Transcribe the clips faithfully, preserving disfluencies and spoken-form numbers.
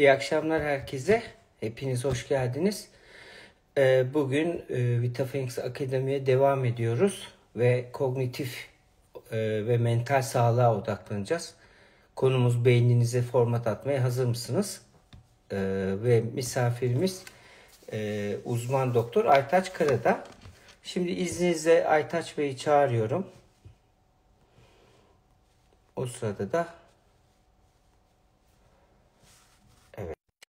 İyi akşamlar herkese. Hepiniz hoş geldiniz. Ee, Bugün e, VitaFenix Akademi'ye devam ediyoruz ve kognitif e, ve mental sağlığa odaklanacağız. Konumuz beyninize format atmaya hazır mısınız? Ee, Ve misafirimiz e, uzman doktor Aytaç Karada. Şimdi izninizle Aytaç Bey'i çağırıyorum. O sırada da evet.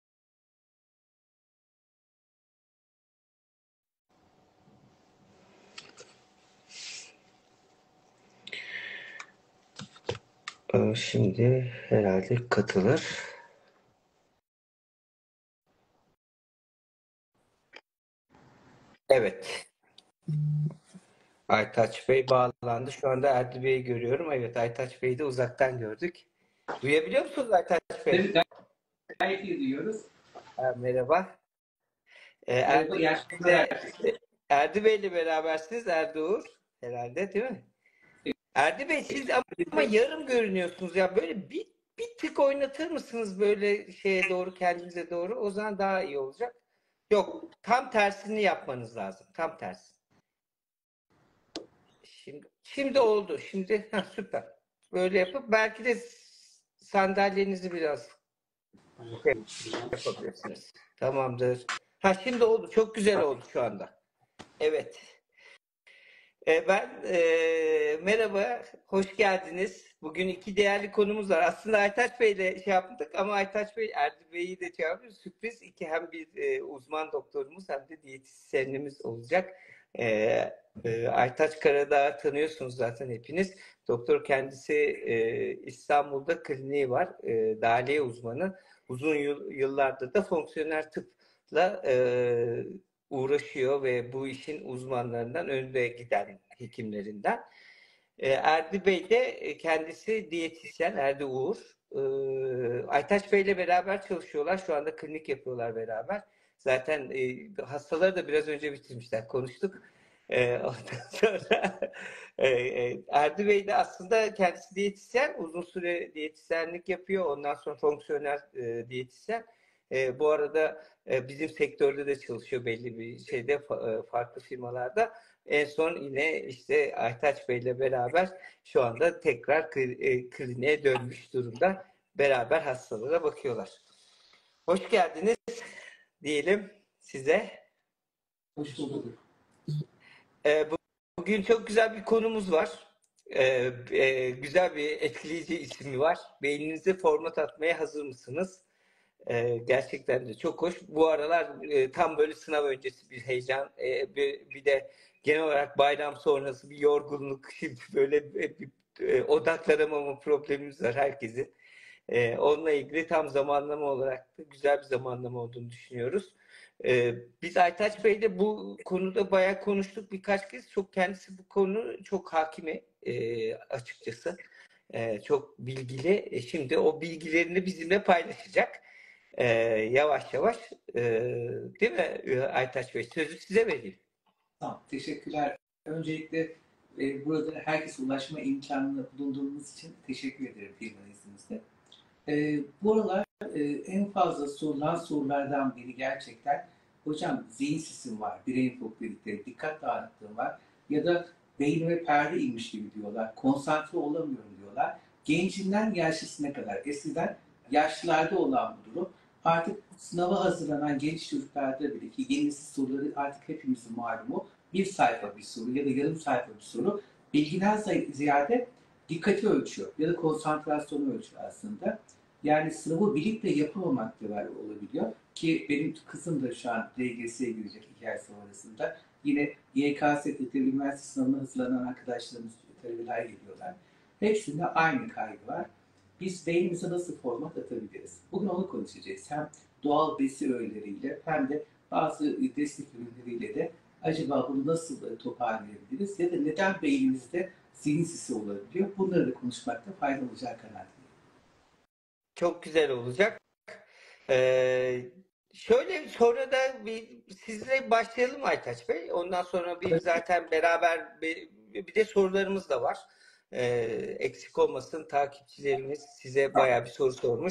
Ee, Şimdi herhalde katılır. Evet. Aytaç Bey bağlandı. Şu anda Erdi Bey'i görüyorum. Evet, Aytaç Bey'i de uzaktan gördük. Duyabiliyor musunuz Aytaç Bey? Tabii gayet iyi duyuyoruz. Ha, merhaba. Ee, Erdi, Merhaba, iyi akşamlar ile, herkese. Erdi Bey ile berabersiniz. Erdi Uğur herhalde, değil mi? Erdi Bey siz ama, ama yarım görünüyorsunuz ya. Böyle bir, bir tık oynatır mısınız böyle şeye doğru, kendinize doğru? O zaman daha iyi olacak. Yok, tam tersini yapmanız lazım. Tam tersi. Şimdi, şimdi oldu. Şimdi heh, süper. Böyle yapıp belki de sandalyenizi biraz şey yapabilirsiniz. Tamamdır. Ha şimdi oldu. Çok güzel oldu şu anda. Evet. E, ben e, merhaba, hoş geldiniz. Bugün iki değerli konumuz var. Aslında Aytaç Bey'le şey yaptık ama Aytaç Bey, Erdi Bey'i de şey yapıyor. Sürpriz iki hem bir e, uzman doktorumuz hem de diyetisyenimiz olacak. E, e, Aytaç Karadağ'ı tanıyorsunuz zaten hepiniz. Doktor kendisi e, İstanbul'da kliniği var. E, dahiliye uzmanı. Uzun yıl, yıllardır da fonksiyonel tıpla e, uğraşıyor ve bu işin uzmanlarından önde giden hekimlerinden. E, Erdi Bey de kendisi diyetisyen, Erdi Uğur. E, Aytaç Bey ile beraber çalışıyorlar. Şu anda klinik yapıyorlar beraber. Zaten e, hastaları da biraz önce bitirmişler. Konuştuk. E, ondan sonra e, e, Erdi Bey de aslında kendisi diyetisyen. Uzun süre diyetisyenlik yapıyor. Ondan sonra fonksiyonel e, diyetisyen. E, bu arada e, bizim sektörde de çalışıyor belli bir şeyde fa- e, farklı firmalarda. En son yine işte Aytaç Bey ile beraber şu anda tekrar kli- e, kliniğe dönmüş durumda. Beraber hastalara bakıyorlar. Hoş geldiniz diyelim size. Hoş bulduk. E, bu- Bugün çok güzel bir konumuz var. E, e, güzel bir etkileyici ismi var. Beyninize format atmaya hazır mısınız? Ee, gerçekten de çok hoş. Bu aralar e, tam böyle sınav öncesi bir heyecan, e, bir, bir de genel olarak bayram sonrası bir yorgunluk. Şimdi böyle e, bir e, odaklanamama problemimiz var herkesin. E, onunla ilgili tam zamanlama olarak da güzel bir zamanlama olduğunu düşünüyoruz. E, biz Aytaç Bey'le bu konuda bayağı konuştuk birkaç kez. Çok kendisi bu konu çok hakimi e, açıkçası. E, çok bilgili. E, şimdi o bilgilerini bizimle paylaşacak. Ee, yavaş yavaş e, değil mi Aytaç Bey? Sözü size vereyim. Tamam, teşekkürler. Öncelikle e, burada herkese ulaşma imkanını bulunduğunuz için teşekkür ederim firma izninizle. E, bu aralar e, en fazla sorulan sorulardan biri gerçekten hocam zihin sisim var, brain fog dedikleri, dikkat dağınıklığım var ya da beynime perde inmiş gibi diyorlar, konsantre olamıyorum diyorlar. Gencinden yaşlısına kadar eskiden yaşlılarda olan bu durum artık sınava hazırlanan genç çocuklarda bile ki yeni nesil soruları artık hepimizin malumu bir sayfa bir soru ya da yarım sayfa bir soru bilgiden ziyade dikkati ölçüyor ya da konsantrasyonu ölçüyor aslında. Yani sınavı bilip de yapamamak da var olabiliyor. Ki benim kızım da şu an D G S'ye girecek iki ay sonrasında. Yine Y K S, üniversite sınavına hazırlanan arkadaşlarımız, talebeler geliyorlar. Hepsinde aynı kaygı var. Biz beynimize nasıl format atabiliriz? Bugün onu konuşacağız. Hem doğal besi öğeleriyle hem de bazı destek ürünleriyle de acaba bunu nasıl toparlayabiliriz? Ya da neden beynimizde zihin sisi olabiliyor? Bunları da konuşmakta faydalı olacak kanaatindeyim. Çok güzel olacak. Ee, Şöyle sonra da bir sizle başlayalım Aytaç Bey. Ondan sonra bir zaten beraber bir, bir de sorularımız da var. Ee, eksik olmasın takipçilerimiz size bayağı bir soru sormuş.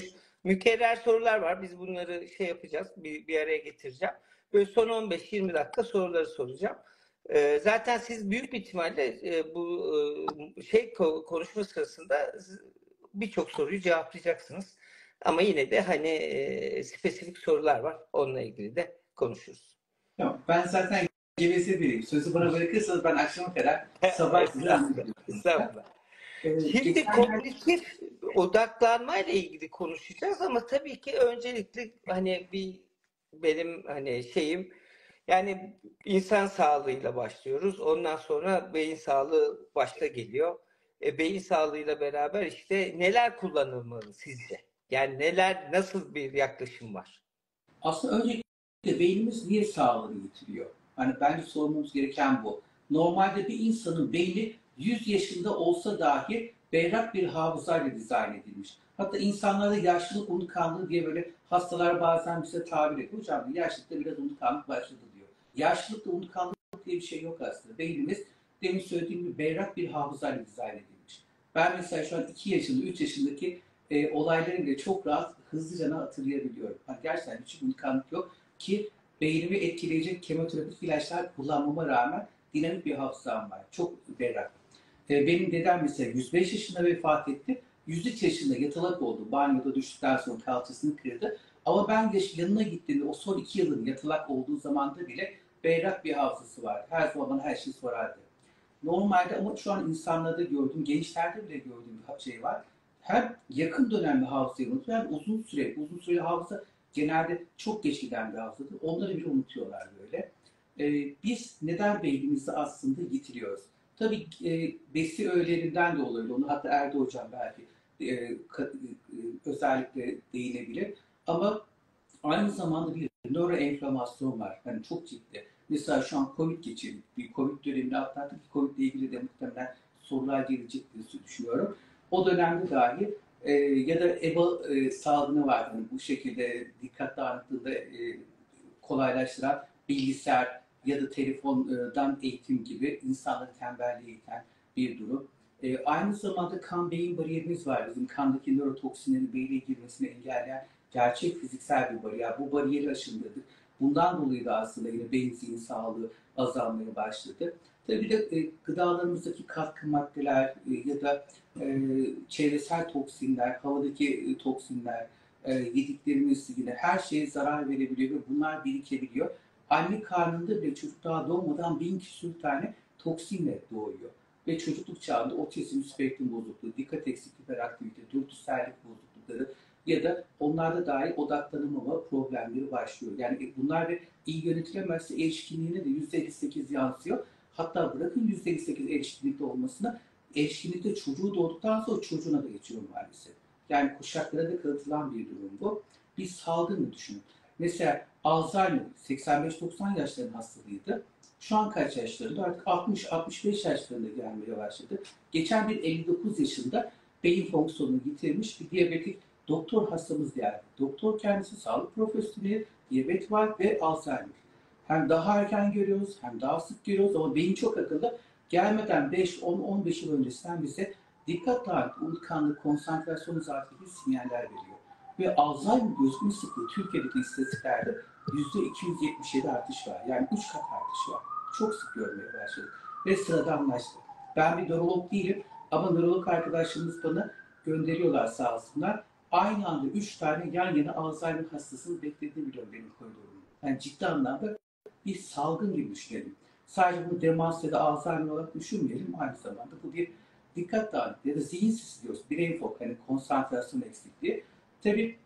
mükerrer sorular var. Biz bunları şey yapacağız. Bir, bir araya getireceğim. Böyle son on beş yirmi dakika soruları soracağım. Ee, zaten siz büyük bir ihtimalle e, bu e, şey konuşma sırasında birçok soruyu cevaplayacaksınız. Ama yine de hani e, spesifik sorular var. Onunla ilgili de konuşuruz. Tamam. Ben zaten geveze biriyim. Sözü bana bırakırsanız ben akşama kadar sabah size Estağfurullah. anlatırım. Estağfurullah. Ee, Şimdi geçenlerde kognitif odaklanmayla ilgili konuşacağız ama tabii ki öncelikle hani bir benim hani şeyim yani insan sağlığıyla başlıyoruz. Ondan sonra beyin sağlığı başta geliyor. E, beyin sağlığıyla beraber işte neler kullanılmalı sizce? Yani neler, nasıl bir yaklaşım var? aslında öncelikle beynimiz niye sağlığını yitiriyor? Hani bence sormamız gereken bu. Normalde bir insanın beyni yüz yaşında olsa dahi berrak bir hafızayla dizayn edilmiş. Hatta insanlarda yaşlılık unutkanlığı diye böyle hastalar bazen bize tabir ediyor. Hocam yaşlılıkta biraz unutkanlık başladı diyor. Yaşlılıkta unutkanlık diye bir şey yok aslında. Beynimiz demin söylediğim gibi berrak bir hafızayla dizayn edilmiş. Ben mesela şu an iki yaşında, üç yaşındaki e, olayları bile çok rahat, hızlıca hatırlayabiliyorum. Hani gerçekten hiç unutkanlık yok ki beynimi etkileyecek kemoterapik ilaçlar kullanmama rağmen dinamik bir hafızam var. Çok berrak. E, benim dedem mesela yüz beş yaşında vefat etti. yüz üç yaşında yatalak oldu. Banyoda düştükten sonra kalçasını kırdı. Ama ben de yanına gittiğimde o son iki yılın yatalak olduğu zamanda bile berrak bir hafızası vardı. Her zaman bana her şeyi sorardı. Normalde ama şu an insanlarda gördüğüm, gençlerde bile gördüğüm bir şey var. Hem yakın dönemli hafızayı unutuyor hem uzun süre, uzun süreli hafıza genelde çok geç giden bir hafızadır. Onları bile unutuyorlar böyle. Ee, biz neden beynimizi aslında yitiriyoruz? Tabii e, besi öğelerinden de oluyor. Onu hatta Erdo Hocam belki e, ka, e, özellikle değinebilir. Ama aynı zamanda bir nöroenflamasyon var. Yani çok ciddi. Mesela şu an Covid geçirdik. Bir Covid dönemini atlattık. Covid ile ilgili de muhtemelen sorular gelecektir diye düşünüyorum. O dönemde dahi e, ya da EBA e, salgını var. Yani bu şekilde dikkat dağınıklığında e, kolaylaştıran bilgisayar ya da telefondan eğitim gibi insanları tembelliğe iten bir durum. E, aynı zamanda kan beyin bariyerimiz var. Bizim kandaki nörotoksinlerin beyne girmesini engelleyen gerçek fiziksel bir bariyer. Bu bariyeri aşındırdık. Bundan dolayı da aslında yine beyin zihin sağlığı azalmaya başladı. Tabii bir de e, gıdalarımızdaki katkı maddeler e, ya da e, çevresel toksinler, havadaki e, toksinler, e, yediklerimiz yine her şeye zarar verebiliyor ve bunlar birikebiliyor. Anne karnında bile çocuk daha doğmadan bin küsur tane toksinle doğuyor. Ve çocukluk çağında otizm, spektrum bozukluğu, dikkat eksikliği, hiperaktivite, dürtüsellik bozuklukları ya da onlarda dahi odaklanamama problemleri başlıyor. Yani bunlar da iyi yönetilemezse erişkinliğine de yüzde elli sekiz yansıyor. Hatta bırakın yüzde elli sekiz erişkinlikte olmasına, erişkinlikte çocuğu doğduktan sonra çocuğuna da geçiyor maalesef. Yani kuşaklara da kanıtılan bir durum bu. Bir salgını düşünün. Mesela Alzheimer seksen beş doksan yaşların hastalığıydı. Şu an kaç yaşlarında? Artık altmış altmış beş yaşlarında gelmeye başladı. Geçen bir elli dokuz yaşında beyin fonksiyonunu yitirmiş bir diyabetik doktor hastamız geldi. Doktor kendisi sağlık profesyoneli, diyabet var ve Alzheimer. Hem daha erken görüyoruz hem daha sık görüyoruz ama beyin çok akıllı. Gelmeden beş on on beş yıl öncesinden bize dikkat dağınıklığı, unutkanlık, konsantrasyon azaltı gibi sinyaller veriyor. Ve Alzheimer gözükme sıklığı Türkiye'deki istatistiklerde yüzde iki yüz yetmiş yedi artış var. Yani üç kat artış var. Çok sık görmeye başladık. Ve sıradanlaştı. Ben bir nörolog değilim ama nörolog arkadaşlarımız bana gönderiyorlar sağ olsunlar. Aynı anda üç tane yan yana Alzheimer hastasını beklediğini biliyorum benim koridorumda. Yani ciddi anlamda bir salgın gibi düşünelim. Sadece bunu demans ya da Alzheimer olarak düşünmeyelim. Aynı zamanda bu bir dikkat dağınıklığı ya da zihin sisi diyoruz. Brain fog, hani konsantrasyon eksikliği. Tabii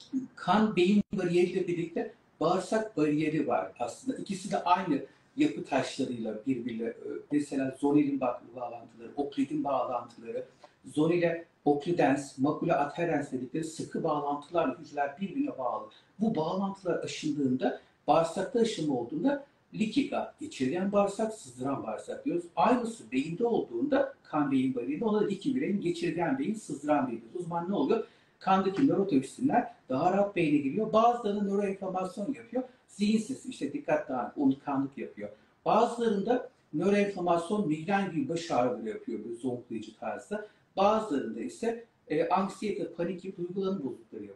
kan beyin bariyeriyle birlikte bağırsak bariyeri var aslında. İkisi de aynı yapı taşlarıyla birbiriyle, mesela zonelin bağlantıları, oklidin bağlantıları, zonele oklidens, makula adherens dedikleri sıkı bağlantılarla hücreler birbirine bağlı. Bu bağlantılar aşındığında, bağırsakta aşınma olduğunda likiga, geçirgen bağırsak, sızdıran bağırsak diyoruz. Aynısı beyinde olduğunda kan beyin bariyerinde, ona da iki bireyin geçirgen beyin, sızdıran beyin diyoruz. O zaman ne oluyor? Kandaki nörotoksinler daha rahat beyne giriyor. Bazıları nöroenflamasyon yapıyor. Zihinsiz, işte dikkat dağınıklığı, unutkanlık yapıyor. Bazılarında nöroenflamasyon migren gibi baş ağrıları yapıyor, böyle zonklayıcı tarzda. Bazılarında ise e, anksiyete, panik gibi duyguların bozuklukları yapabiliyor.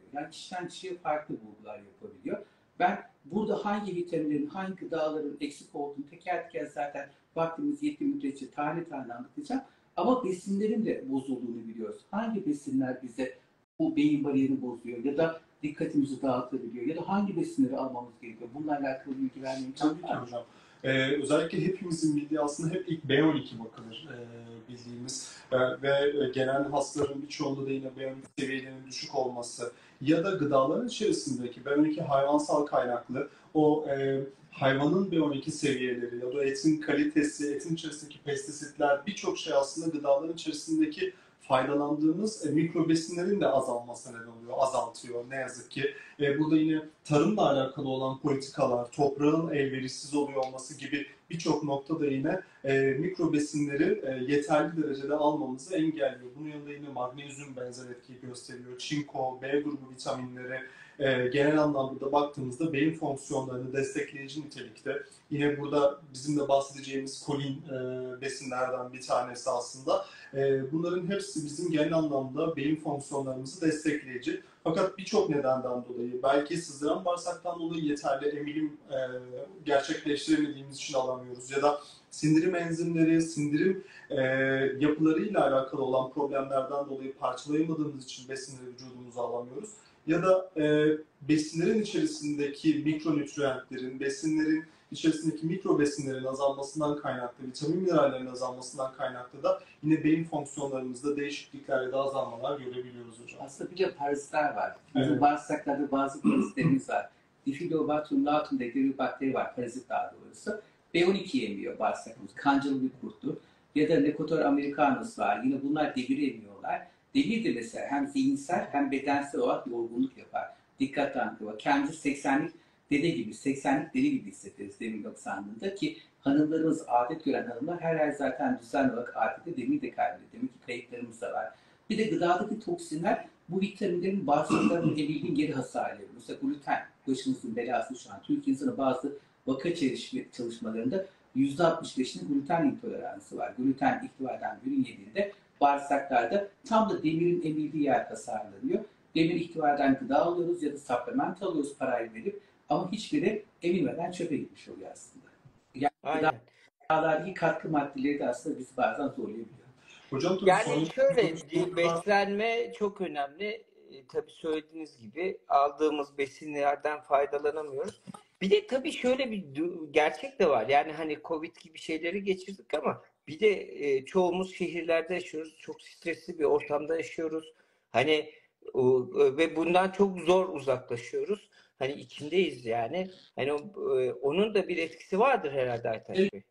Yani kişiden kişiye farklı bulgular yapabiliyor. Ben burada hangi vitaminlerin, hangi gıdaların eksik olduğunu teker teker zaten vaktimiz yettiği müddetçe tane tane anlatacağım. Ama besinlerin de bozulduğunu biliyoruz. Hangi besinler bize bu beyin bariyerini bozuyor ya da dikkatimizi dağıtabiliyor ya da hangi besinleri almamız gerekiyor? Bununla alakalı bilgi vermeye Tabii ki hocam. Ee, özellikle hepimizin bildiği aslında hep ilk B on iki bakılır e, bildiğimiz e, ve genel hastaların birçoğunda da yine B on iki seviyelerinin düşük olması ya da gıdaların içerisindeki B on iki hayvansal kaynaklı o e, hayvanın B on iki seviyeleri ya da etin kalitesi, etin içerisindeki pestisitler birçok şey aslında gıdaların içerisindeki faydalandığımız e, mikro besinlerin de azalmasına neden oluyor, azaltıyor ne yazık ki. E, burada yine tarımla alakalı olan politikalar, toprağın elverişsiz oluyor olması gibi birçok noktada yine e, mikro besinleri e, yeterli derecede almamızı engelliyor. Bunun yanında yine magnezyum benzer etkiyi gösteriyor. Çinko, B grubu vitaminleri e, genel anlamda da baktığımızda beyin fonksiyonlarını destekleyici nitelikte. Yine burada bizim de bahsedeceğimiz kolin e, besinlerden bir tanesi aslında. E, bunların hepsi bizim genel anlamda beyin fonksiyonlarımızı destekleyici. Fakat birçok nedenden dolayı, belki sızdıran bağırsaktan dolayı yeterli emilim e, gerçekleştiremediğimiz için alamıyoruz. Ya da sindirim enzimleri, sindirim e, yapılarıyla alakalı olan problemlerden dolayı parçalayamadığımız için besinleri vücudumuza alamıyoruz. Ya da e, besinlerin içerisindeki mikronütriyentlerin, besinlerin içerisindeki mikro besinlerin azalmasından kaynaklı, vitamin minerallerin azalmasından kaynaklı da yine beyin fonksiyonlarımızda değişiklikler ya da azalmalar görebiliyoruz hocam. Aslında bir de parazitler var. Bizim Evet. bağırsaklarda bazı parazitlerimiz var. Diffidobacterium latum dediği bir bakteri var, parazit daha doğrusu. B on iki yemiyor bağırsakımız. Kancalı bir kurttur. Ya da Necotor americanus var. Yine bunlar demir emiyorlar. Demir de mesela hem zihinsel hem bedensel olarak yorgunluk yapar. Dikkat dağınıklığı var. Kendimizi seksenlik dede gibi, seksenlik deli gibi hissederiz demir doksanlığında ki hanımlarımız, adet gören hanımlar her ay zaten düzenli olarak adette demir de kaybediyor. Demek ki kayıplarımız da var. Bir de gıdadaki toksinler bu vitaminlerin bağırsaklarının emildiği geri hasar veriyor. Mesela gluten, başımızın belası şu an. Türk insanı bazı vaka çalışmalarında yüzde altmış beşinin gluten intoleransı var. Gluten ihtiva eden ürün yediğinde bağırsaklarda tam da demirin emildiği yer hasarlanıyor. Demir ihtiva eden gıda alıyoruz ya da supplement alıyoruz parayı verip ama hiçbiri emilmeden çöpe gitmiş oluyor aslında. Yani Aynen. gıdalardaki katkı maddeleri de aslında bizi bazen zorlayabiliyor. Hocam tabii Yani son- şöyle beslenme çok önemli. E, tabii söylediğiniz gibi aldığımız besinlerden faydalanamıyoruz. Bir de tabii şöyle bir du- gerçek de var. Yani hani Covid gibi şeyleri geçirdik ama bir de e, çoğumuz şehirlerde yaşıyoruz. Çok stresli bir ortamda yaşıyoruz. Hani o, e, ve bundan çok zor uzaklaşıyoruz. Hani içindeyiz yani. Hani o- e, onun da bir etkisi vardır herhalde Aytaç Bey.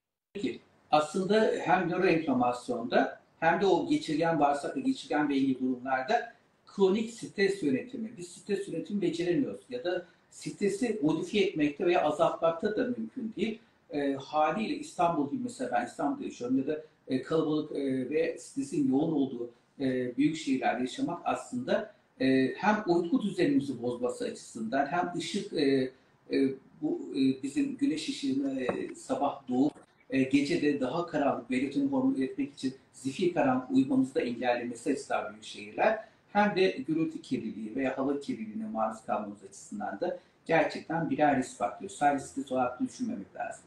Ki aslında hem nöroenflamasyonda hem de o geçirgen bağırsakla geçirgen ve ilgili durumlarda kronik stres yönetimi. Biz stres yönetimi beceremiyoruz ya da stresi modifiye etmekte veya azaltmakta da mümkün değil. E, haliyle İstanbul gibi mesela ben İstanbul'da yaşıyorum ya da e, kalabalık e, ve stresin yoğun olduğu e, büyük şehirlerde yaşamak aslında e, hem uyku düzenimizi bozması açısından hem ışık e, e, bu e, bizim güneş ışığını e, sabah doğup e, gece de daha karanlık melatonin hormonu üretmek için zifir karanlık uyumamızı da engellemesi açısından büyük şehirler hem de gürültü kirliliği veya hava kirliliğine maruz kalmamız açısından da gerçekten birer risk faktörü. Sadece stres olarak düşünmemek lazım.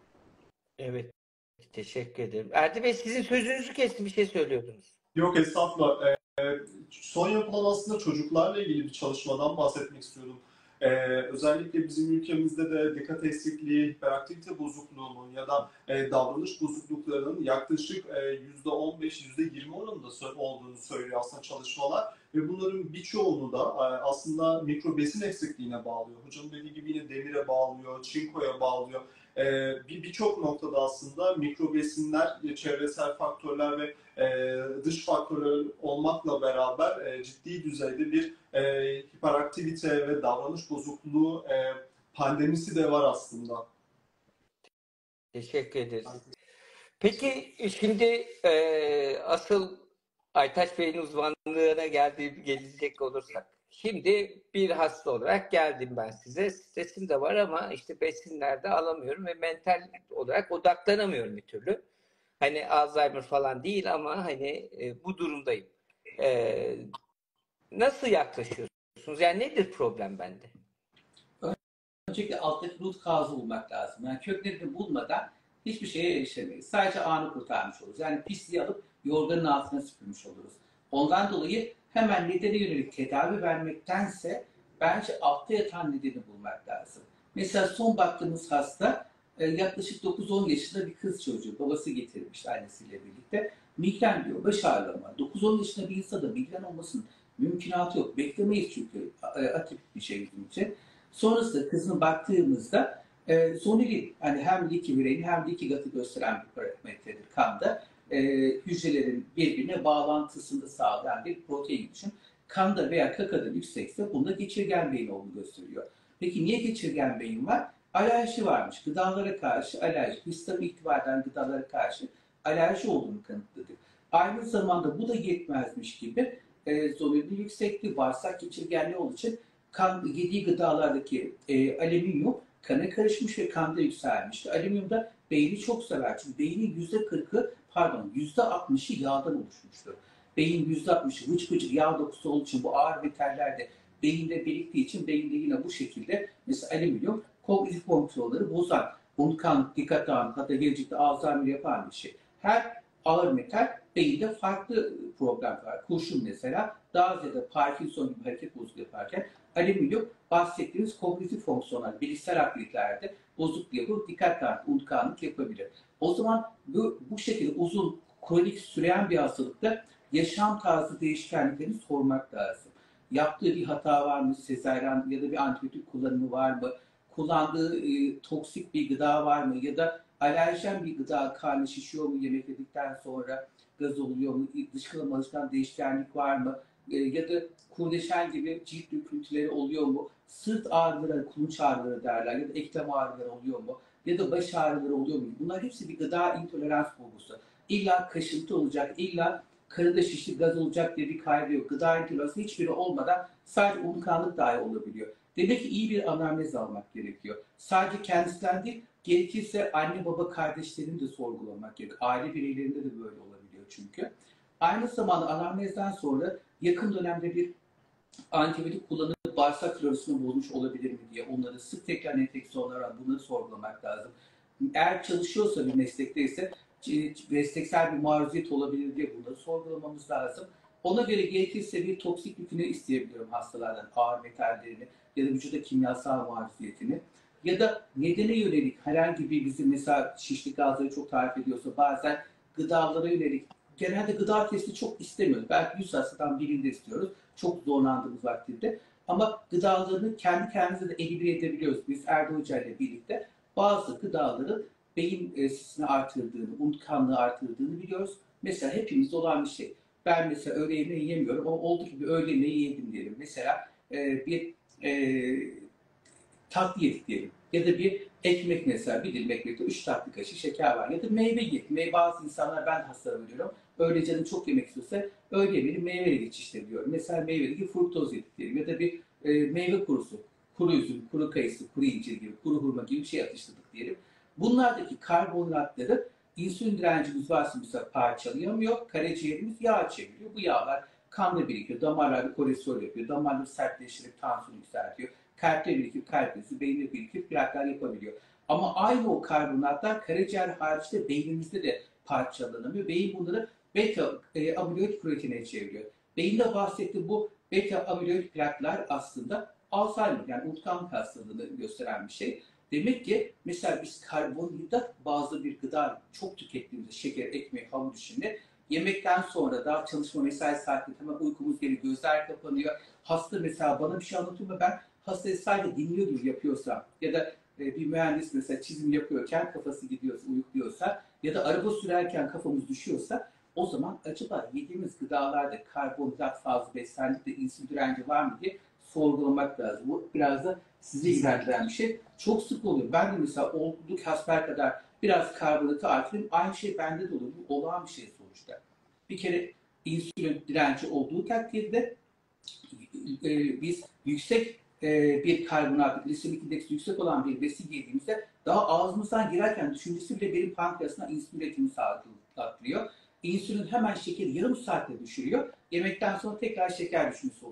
Evet. Teşekkür ederim. Erdi Bey sizin sözünüzü kestim bir şey söylüyordunuz. Yok estağfurullah. Ee, son yapılan aslında çocuklarla ilgili bir çalışmadan bahsetmek istiyorum. Ee, özellikle bizim ülkemizde de dikkat eksikliği, hiperaktivite bozukluğunun ya da e, davranış bozukluklarının yaklaşık e, yüzde on beş yüzde yirmi oranında olduğunu söylüyor aslında çalışmalar. Ve bunların birçoğunu da e, aslında mikro besin eksikliğine bağlıyor. Hocam dediği gibi yine demire bağlıyor, çinkoya bağlıyor. Ee, bir birçok noktada aslında mikro besinler, çevresel faktörler ve e, dış faktörler olmakla beraber e, ciddi düzeyde bir e, hiperaktivite ve davranış bozukluğu e, pandemisi de var aslında. Teşekkür ederiz. Peki şimdi e, asıl Aytaç Bey'in uzmanlığına geldiği gelecek olursak. Şimdi bir hasta olarak geldim ben size. Stresim de var ama işte besinlerde alamıyorum ve mental olarak odaklanamıyorum bir türlü. Hani Alzheimer falan değil ama hani e, bu durumdayım. E, nasıl yaklaşıyorsunuz? diyorsunuz? Yani nedir problem bende? Öncelikle alttaki root cause'u bulmak lazım. Yani köklerini bulmadan hiçbir şeye erişemeyiz. Sadece anı kurtarmış oluruz. Yani pisliği alıp yorganın altına süpürmüş oluruz. Ondan dolayı hemen nedene yönelik tedavi vermektense bence altta yatan nedeni bulmak lazım. Mesela son baktığımız hasta e, yaklaşık dokuz on yaşında bir kız çocuğu. Babası getirmiş annesiyle birlikte. Migren diyor, baş ağrıları var. dokuz on yaşında bir insanda migren olmasının mümkünatı yok. Beklemeyiz çünkü e, atipik bir şey bizim için. Sonrasında kızına baktığımızda e, zonulin, yani hem likivireyin hem likigatı gösteren bir parametredir kanda. E, hücrelerin birbirine bağlantısını sağlayan bir protein düşün. Kanda veya kakada yüksekse bunda geçirgen beyin olduğunu gösteriyor. Peki niye geçirgen beyin var? Alerji varmış. Gıdalara karşı alerji, histamin ihtiva eden gıdalara karşı alerji olduğunu kanıtladık. Aynı zamanda bu da yetmezmiş gibi e, zonulin yüksekliği, bağırsak geçirgenliği olduğu için kan, yediği gıdalardaki e, alüminyum kana karışmış ve kanda yükselmişti. Alüminyum da beyni çok sever. Çünkü beynin yüzde kırkı, pardon yüzde altmışı yağdan oluşmuştur. Beyin yüzde altmışı vıç vıç yağ dokusu olduğu için bu ağır metaller de beyinde biriktiği için beyinde yine bu şekilde mesela alüminyum kognitif fonksiyonları bozan, unutkanlık, dikkat dağınıklığı, hatta gelecekte Alzheimer yapan bir şey. Her ağır metal beyinde farklı problem var. Kurşun mesela daha ziyade Parkinson gibi hareket bozukluğu yaparken alüminyum bahsettiğimiz kognitif fonksiyonlar, bilişsel aktivitelerde bozukluk yapıp dikkat dağınıklığı, unutkanlık yapabilir. O zaman bu, bu şekilde uzun, kronik süreyen bir hastalıkta yaşam tarzı değişkenliklerini sormak lazım. Yaptığı bir hata var mı? Sezaryen ya da bir antibiyotik kullanımı var mı? Kullandığı e, toksik bir gıda var mı? Ya da alerjen bir gıda, karnı şişiyor mu yemek yedikten sonra, gaz oluyor mu? Dışkılama alışkan değişkenlik var mı? E, ya da kurdeşen gibi cilt döküntüleri oluyor mu? Sırt ağrıları, kulunç ağrıları derler ya da eklem ağrıları oluyor mu? Ya da baş ağrıları oluyor mu? Bunlar hepsi bir gıda intolerans bulgusu. İlla kaşıntı olacak, illa karında şişlik, gaz olacak diye bir kaydı yok. Gıda intoleransı hiçbiri olmadan sadece unutkanlık dahi olabiliyor. Demek ki iyi bir anamnez almak gerekiyor. Sadece kendisinden değil, gerekirse anne baba kardeşlerini de sorgulamak gerekiyor. Aile bireylerinde de böyle olabiliyor çünkü. Aynı zamanda anamnezden sonra yakın dönemde bir antibiyotik kullanıp bağırsak florasını bozmuş olabilir mi diye onları sık tekrar enfeksiyonlar var, bunları sorgulamak lazım. Eğer çalışıyorsa bir meslekteyse mesleksel bir maruziyet olabilir diye bunları sorgulamamız lazım. Ona göre gerekirse bir toksik yükünü isteyebilirim hastalardan, ağır metallerini ya da vücuda kimyasal maruziyetini. Ya da nedene yönelik herhangi bir bizim mesela şişlik gazları çok tarif ediyorsa bazen gıdalara yönelik, genelde gıda testi çok istemiyoruz. Belki yüz hastadan birinde istiyoruz. Çok zorlandığımız vaktinde. Ama gıdalarını kendi kendimize de elimine edebiliyoruz. Biz Erdoğan Hoca ile birlikte bazı gıdaların beyin sisini artırdığını, unutkanlığı artırdığını biliyoruz. Mesela hepimizde olan bir şey. Ben mesela öğle yemeği yemiyorum ama olduğu gibi öğle yemeği yedim diyelim. Mesela e, bir e, tatlı yedik diyelim. Ya da bir ekmek mesela, bir dilim ekmekte üç tatlı kaşığı şeker var. Ya da meyve yedik. Meyve, bazı insanlar, ben hastalara veriyorum. Öğle canım çok yemek istiyorsa öğle yemeğini meyveyle geçiştiriyorum. Mesela meyvedeki fruktoz yedik diyelim. Ya da bir e, meyve kurusu, kuru üzüm, kuru kayısı, kuru incir gibi, kuru hurma gibi bir şey atıştırdık diyelim. Bunlardaki karbonhidratları insülin direncimiz varsa mesela parçalayamıyor. Karaciğerimiz yağ çeviriyor. Bu yağlar kanla birikiyor. Damarlarda kolesterol yapıyor. Damarları sertleştirip tansiyon yükseltiyor. Kalpte birikip kalp krizi, beyinde birikip plaklar yapabiliyor. Ama aynı o karbonhidratlar karaciğer hariçte beynimizde de parçalanamıyor. Beyin bunları beta e, amiloid proteine çeviriyor. Beyinde bahsettiğim bu beta amiloid plaklar aslında Alzheimer, yani unutkanlık hastalığını gösteren bir şey. Demek ki mesela biz karbonhidrat bazlı bir gıda çok tükettiğimizde, şeker, ekmek, hamur işinde yemekten sonra daha çalışma mesai saatinde hemen uykumuz geliyor, gözler kapanıyor. Hasta mesela bana bir şey anlatıyor mu, ben hastayı sadece dinliyor gibi yapıyorsam ya da e, bir mühendis mesela çizim yapıyorken kafası gidiyorsa, uyukluyorsa ya da araba sürerken kafamız düşüyorsa, o zaman acaba yediğimiz gıdalarda karbonhidrat fazla beslendik de insülin direnci var mı diye sorgulamak lazım. Bu biraz da sizi ilgilendiren bir şey. Çok sık oluyor. Ben de mesela olduk hasbelkader biraz karbonhidratı artırayım. Aynı şey bende de olur. Bu olağan bir şey sonuçta. Bir kere insülin direnci olduğu takdirde e, biz yüksek e, bir karbonhidrat, glisemik indeksi yüksek olan bir besin yediğimizde daha ağzımızdan girerken düşüncesi bile benim pankreasına insülin üretimini sağlıyor. İnsülin hemen şekeri yarım saatte düşürüyor. Yemekten sonra tekrar şeker düşmesi oluyor.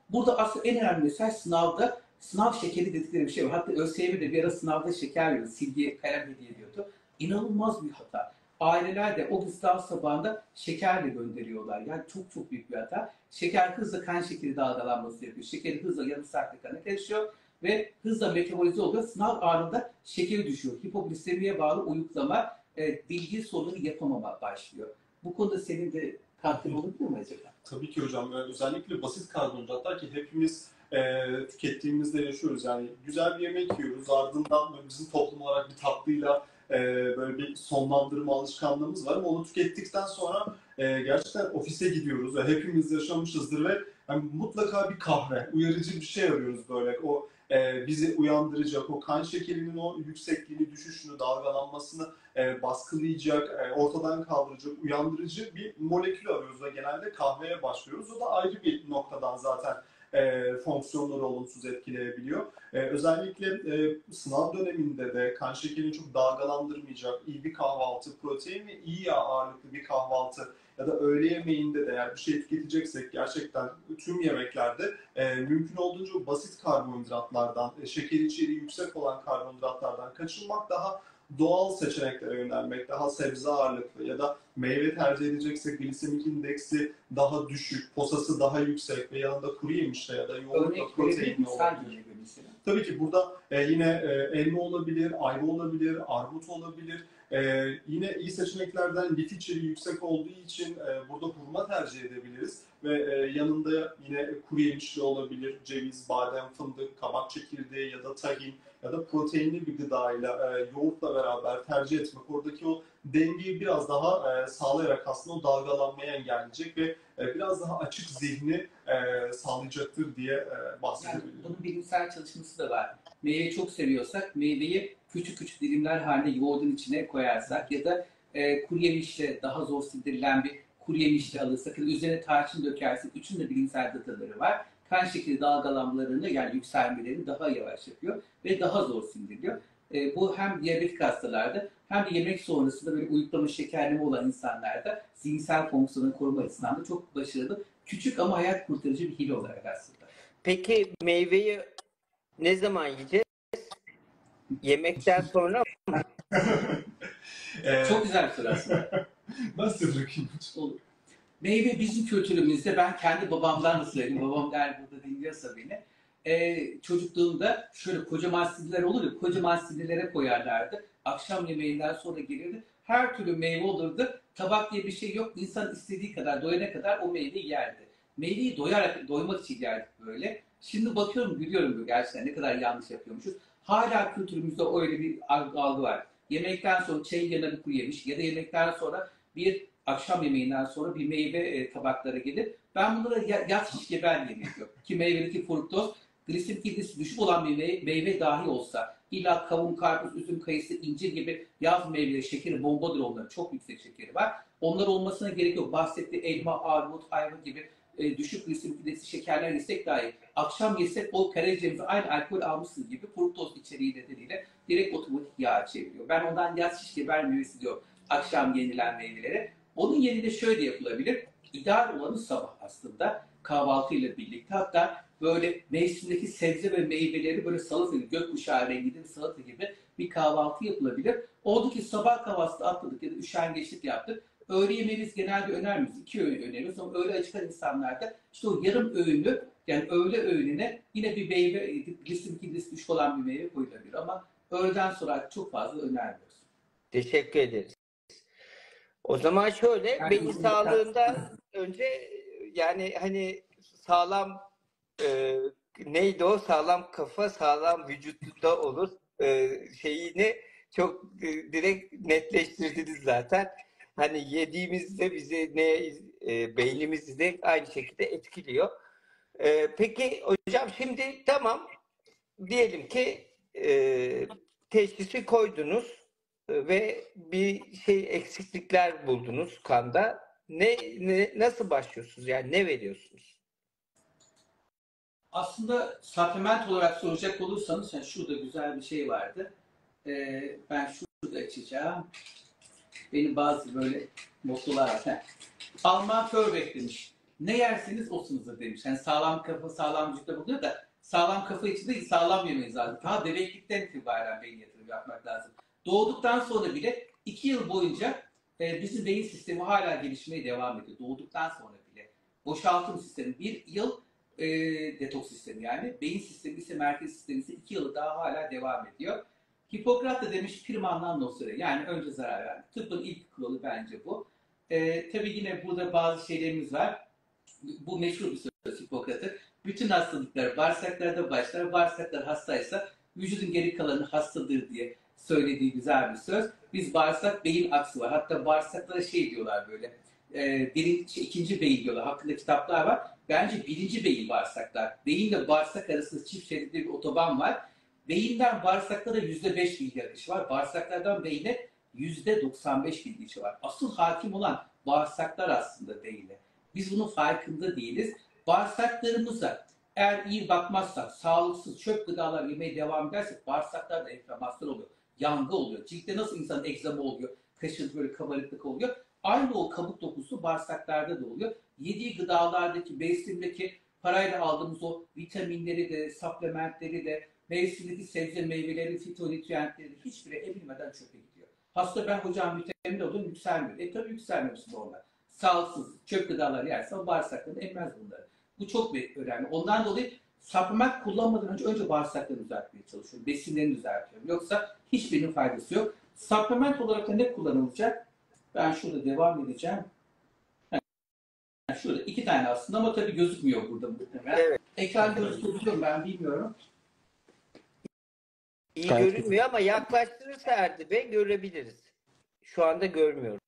Burada aslında en önemli mesaj sınavda sınav şekeri dedikleri bir şey var. Hatta ÖSYM de bir ara sınavda şeker veriyordu. Silgiye kalem hediye ediyordu. İnanılmaz bir hata. Aileler de o sınav sabahında şekerle gönderiyorlar. Yani çok çok büyük bir hata. Şeker hızla kan şekeri dalgalanması yapıyor. Şekeri hızla yarım saatte kana karışıyor ve hızla metabolize oluyor. Sınav anında şekeri düşüyor. Hipoglisemiye bağlı uyuklama, e, bilgi sorunu yapamama başlıyor. Bu konuda senin de katkın olabilir mi acaba? Tabii ki hocam. Ee, Özellikle basit karbonhidratlar ki hepimiz e, tükettiğimizde yaşıyoruz. Yani güzel bir yemek yiyoruz. Ardından böyle bizim toplum olarak bir tatlıyla e, böyle bir sonlandırma alışkanlığımız var. Ama onu tükettikten sonra e, gerçekten ofise gidiyoruz ve hepimiz yaşamışızdır ve yani mutlaka bir kahve, uyarıcı bir şey arıyoruz böyle. O e, bizi uyandıracak, o kan şekerinin o yüksekliğini, düşüşünü, dalgalanmasını e, baskılayacak, e, ortadan kaldıracak, uyandırıcı bir molekül arıyoruz ve genelde kahveye başlıyoruz. O da ayrı bir noktadan zaten e, fonksiyonları olumsuz etkileyebiliyor. E, özellikle e, sınav döneminde de kan şekerini çok dalgalandırmayacak iyi bir kahvaltı, protein ve iyi yağ ağırlıklı bir kahvaltı ya da öğle yemeğinde de eğer bir şey tüketeceksek gerçekten tüm yemeklerde e, mümkün olduğunca basit karbonhidratlardan, e, şeker içeriği yüksek olan karbonhidratlardan kaçınmak, daha doğal seçeneklere yönelmek, daha sebze ağırlıklı ya da meyve tercih edeceksek glisemik indeksi daha düşük, posası daha yüksek ve yanında kuru yemişle ya da yoğurtla Örnek verebilir proteinli misin? olabilir. Hangi meyve mesela? Tabii ki burada e, yine e, elma olabilir, ayva olabilir, armut olabilir. E, yine iyi seçeneklerden lif içeriği yüksek olduğu için e, burada hurma tercih edebiliriz. Ve e, yanında yine kuru yemişli olabilir, ceviz, badem, fındık, kabak çekirdeği ya da tahin ya da proteinli bir gıdayla, e, yoğurtla beraber tercih etmek oradaki o dengeyi biraz daha e, sağlayarak aslında o dalgalanmayı engelleyecek ve e, biraz daha açık zihni e, sağlayacaktır diye e, Yani bahsedebilirim. bunun bilimsel çalışması da var. Meyveyi çok seviyorsak meyveyi küçük küçük dilimler halinde yoğurdun içine koyarsak ya da e, kuru yemişle daha zor sindirilen bir kuru yemişle alırsak ya da üzerine tarçın dökersek, üçün de bilimsel dataları var. Kan şekeri dalgalanmalarını yani yükselmelerini daha yavaş yapıyor ve daha zor sindiriliyor. E, bu hem diyabetik hastalarda hem de yemek sonrasında böyle uyuklama şekerleme olan insanlarda zihinsel fonksiyonu koruma açısından da çok başarılı. Küçük ama hayat kurtarıcı bir hile olarak aslında. Peki meyveyi ne zaman yiyeceğiz? Yemekten sonra mı? Ee, Çok güzel bir soru aslında. Nasıl bırakayım? Olur. Meyve bizim kültürümüzde, ben kendi babamdan da söyleyeyim. Babam der burada dinliyorsa beni. Ee, çocukluğumda şöyle kocaman sinirler olur ya, kocaman sinirlere koyarlardı. Akşam yemeğinden sonra gelirdi. Her türlü meyve olurdu. Tabak diye bir şey yok. İnsan istediği kadar, doyana kadar o meyveyi yerdi. Meyveyi doyarak, doymak için yerdik böyle. Şimdi bakıyorum, gülüyorum böyle gerçekten ne kadar yanlış yapıyormuşuz. Hala kültürümüzde öyle bir algı var. Yemekten sonra çayın yanına bir kuru yemiş ya da yemekten sonra bir akşam yemeğinden sonra bir meyve e, tabakları gelir. Ben bunlara ya, yat şişke ben yemek yok. Ki meyvedeki fruktoz, glisemik indeksi düşük olan bir meyve, meyve dahi olsa, illa kavun, karpuz, üzüm, kayısı, incir gibi yaz meyveleri şekeri bombadır onların. Çok yüksek şekeri var. Onlar olmasına gerek yok. Bahsettiği elma, armut, ayva gibi e, düşük glisemik indeksi şekerler yesek dahi akşam yesek o karaciğerimize aynı alkol almışsın gibi fruktoz içeriği nedeniyle direkt otomatik yağ çeviriyor. Ben ondan yaz şişke ben meyvesi diyorum akşam yenilen meyvelere. Onun yerine şöyle yapılabilir. İdeal olanı sabah aslında kahvaltıyla birlikte, hatta böyle mevsimdeki sebze ve meyveleri böyle salata gibi, gökkuşağı renginde bir salata gibi bir kahvaltı yapılabilir. Oradaki sabah kahvaltıda atladık ya da üşengeçlik yaptık. Öğle yemeğimiz genelde önermiyoruz. İki öğün öneriyoruz ama öğle acıkan insanlarda işte o yarım öğünü, yani öğle öğününe yine bir meyve, glisemik indeksi düşük olan bir meyve koyulabilir ama öğleden sonra çok fazla önermiyoruz. Teşekkür ederiz. O zaman şöyle, Yani beyin bizim sağlığında önce yani hani sağlam e, neydi o? Sağlam kafa, sağlam vücutta olur e, şeyini çok e, direkt netleştirdiniz zaten. Hani yediğimizde bizi ne e, beynimizi de aynı şekilde etkiliyor. E, peki hocam şimdi tamam diyelim ki e, teşhisi koydunuz ve bir şey eksiklikler buldunuz kanda. Ne, ne nasıl başlıyorsunuz? Yani ne veriyorsunuz? Aslında supplement olarak soracak olursanız, yani şurada güzel bir şey vardı. Ee, ben şurada açacağım. Benim bazı böyle mottolar var. Heh. Alman Förbeck demiş. Ne yerseniz osunuzdur demiş. Yani sağlam kafa sağlam vücutta buluyor da sağlam kafa için de sağlam yemeniz lazım. Daha bebeklikten itibaren beyin yatırım yapmak lazım. Doğduktan sonra bile iki yıl boyunca e, bizim beyin sistemi hala gelişmeye devam ediyor. Doğduktan sonra bile. Boşaltım sistemi bir yıl e, detoks sistemi yani. Beyin sistemi ise merkez sistemi ise iki yılı daha hala devam ediyor. Hipokrat da demiş primandan nosere. Yani önce zarar vermek. Tıbbın ilk kuralı bence bu. E, tabii yine burada bazı şeylerimiz var. Bu meşhur bir söz Hipokrat'ın. Bütün hastalıklar bağırsaklarda başlar. Bağırsaklar hastaysa vücudun geri kalanı hastadır diye söylediği güzel bir söz. Biz bağırsak beyin aksı var. Hatta bağırsaklara şey diyorlar böyle. E, birinci, ikinci beyin diyorlar. Hakkında kitaplar var. Bence birinci beyin bağırsaklar. Beyinle bağırsak arasında çift şeritli bir otoban var. Beyinden bağırsaklara yüzde beş bilgi akışı var. Bağırsaklardan beyine yüzde doksan beş bilgi akışı var. Asıl hakim olan bağırsaklar aslında beyine. Biz bunun farkında değiliz. Bağırsaklarımıza eğer iyi bakmazsak, sağlıksız çöp gıdalar yemeye devam edersek bağırsaklarda enflamasyon oluyor. Yangı oluyor. Ciltte nasıl insanın egzama oluyor, kaşıntı böyle kabarıklık oluyor. Aynı o kabuk dokusu bağırsaklarda da oluyor. Yediği gıdalardaki, besinindeki parayla aldığımız o vitaminleri de, supplementleri de, mevsimdeki sebze meyveleri, fitonutriyentleri de hiçbiri emilmeden çöpe gidiyor. Hasta ben hocam vitamin alıyorum yükselmiyor. E tabii yükselmemiş normal. Sağlıksız, çöp gıdalar yerse o bağırsaklarını emmez bunları. Bu çok önemli. Ondan dolayı supplement kullanmadan önce önce bağırsaklarını düzeltmeye çalışıyorum. Besinlerini düzeltiyorum. Yoksa hiçbirinin faydası yok. Supplement olarak da ne kullanılacak? Ben şurada devam edeceğim. Yani şurada iki tane aslında ama tabii gözükmüyor burada muhtemelen. Evet. Ekran gözüküyor ben bilmiyorum. İyi Gayet görünmüyor ama yaklaştırırsa Erdi Bey görebiliriz. Şu anda görmüyoruz.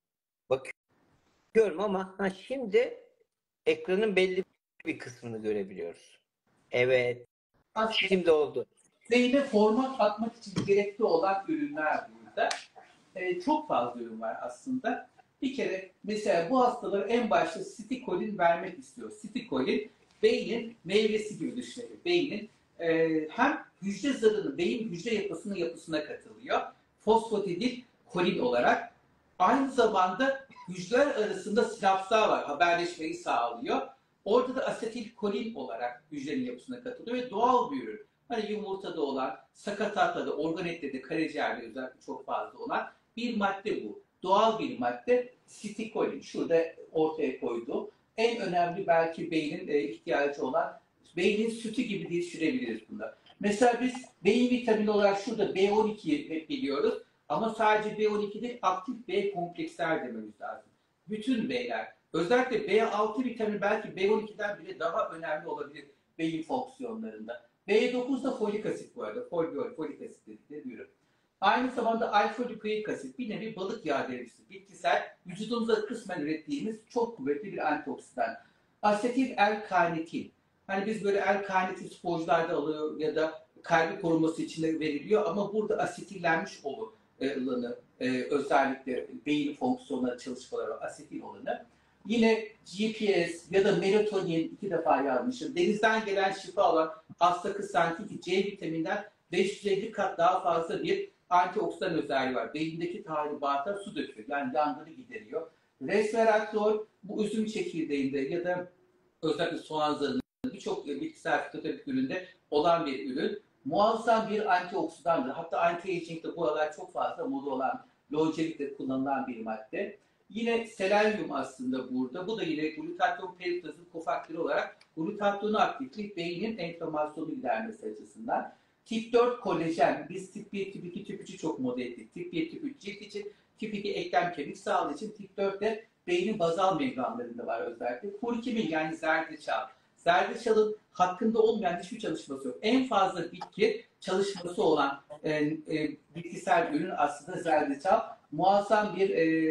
Bakıyorum ama ha, şimdi ekranın belli bir kısmını görebiliyoruz. Evet. Aslında Şimdi oldu. beyne format atmak için gerekli olan ürünler burada. Ee, çok fazla ürün var aslında. Bir kere mesela bu hastalara en başta sitikolin vermek istiyor. Sitikolin beynin meyvesi gibi düşünelim. Beynin e, hem hücre zarını, beyin hücre yapısının yapısına katılıyor. Fosfatidil kolin olarak. Aynı zamanda hücreler arasında sinapslar var. Haberleşmeyi sağlıyor. Orada da asetilkolin olarak hücrenin yapısına katılıyor ve doğal bir ürün. Hani yumurtada olan, sakatatada, organetlerde, karaciğerde özellikle çok fazla olan bir madde bu. Doğal bir madde sitikolin. Şurada ortaya koyduğum. En önemli belki beynin e, ihtiyacı olan beynin sütü gibi diye düşünebiliriz bunda. Mesela biz beyin vitamini olarak şurada B on ikiyi hep biliyoruz. Ama sadece B on iki değil, aktif B kompleksler dememiz lazım. Bütün B'ler. Özellikle B altı vitamini belki B on ikiden bile daha önemli olabilir beyin fonksiyonlarında. B dokuz da folik asit bu arada. Fol, folik asit dedikleri bir ürün. Aynı zamanda alfa-likoik asit bir nevi balık yağı derisi. Bitkisel, vücudumuza kısmen ürettiğimiz çok kuvvetli bir antioksidan. Asetil L-karnitin. Hani biz böyle L-karnitin sporcularda alıyor ya da kalbi koruması için de veriliyor ama burada asetillenmiş olur. Olanı, e, özellikle beyin fonksiyonları çalışmaları asetil olanı. Yine G P S ya da melatonin iki defa yazmışım. Denizden gelen şifa olan astaxanthin C vitamininden beş yüz elli kat daha fazla bir antioksidan özelliği var. Beyindeki tahribata su döküyor. Yani yangını gideriyor. Resveratrol bu üzüm çekirdeğinde ya da özellikle soğan zarında birçok bitkisel fitoterapik üründe olan bir ürün. Muazzam bir antioksidandır. Hatta anti-aging'de bu aralar çok fazla moda olan, longevity'de kullanılan bir madde. Yine selenyum aslında burada. Bu da yine glutatyon periktazın kofaktörü olarak glutatyonu aktifleyip beynin enflamasyonu gidermesi açısından. Tip dört kolajen. Biz tip bir, tip iki, tip üçü çok moda ettik. Tip bir, tip üç cilt için, tip iki eklem kemik sağlığı için, tip dört de beynin bazal membranlarında var özellikle. Kurkumin yani zerdeçal. Zerdeçal'ın hakkında olmayan hiçbir çalışması yok. En fazla bitki çalışması olan e, e, bitkisel ürün aslında zerdeçal. Muazzam bir e,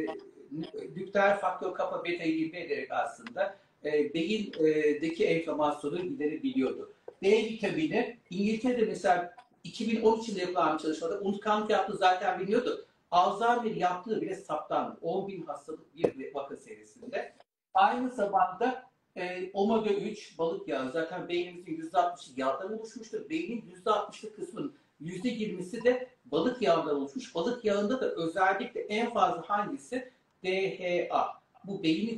nükleer faktör kappa beta'yı inhibe ederek aslında e, beyindeki enflamasyonu giderebiliyordu. D vitamini İngiltere'de mesela iki bin on üç yılında yapılan bir çalışmada unutkanlık yaptığı zaten biliniyordu. Alzheimer yaptığı bile saptandı. on bin hastalık bir vaka serisinde. Aynı zamanda E, omega üç balık yağı zaten beynimizin yüzde altmışı yağdan oluşmuştur. Beynin yüzde altmışlık kısmının yüzde yirmisi de balık yağından oluşmuş. Balık yağında da özellikle en fazla hangisi? D H A. Bu beyin için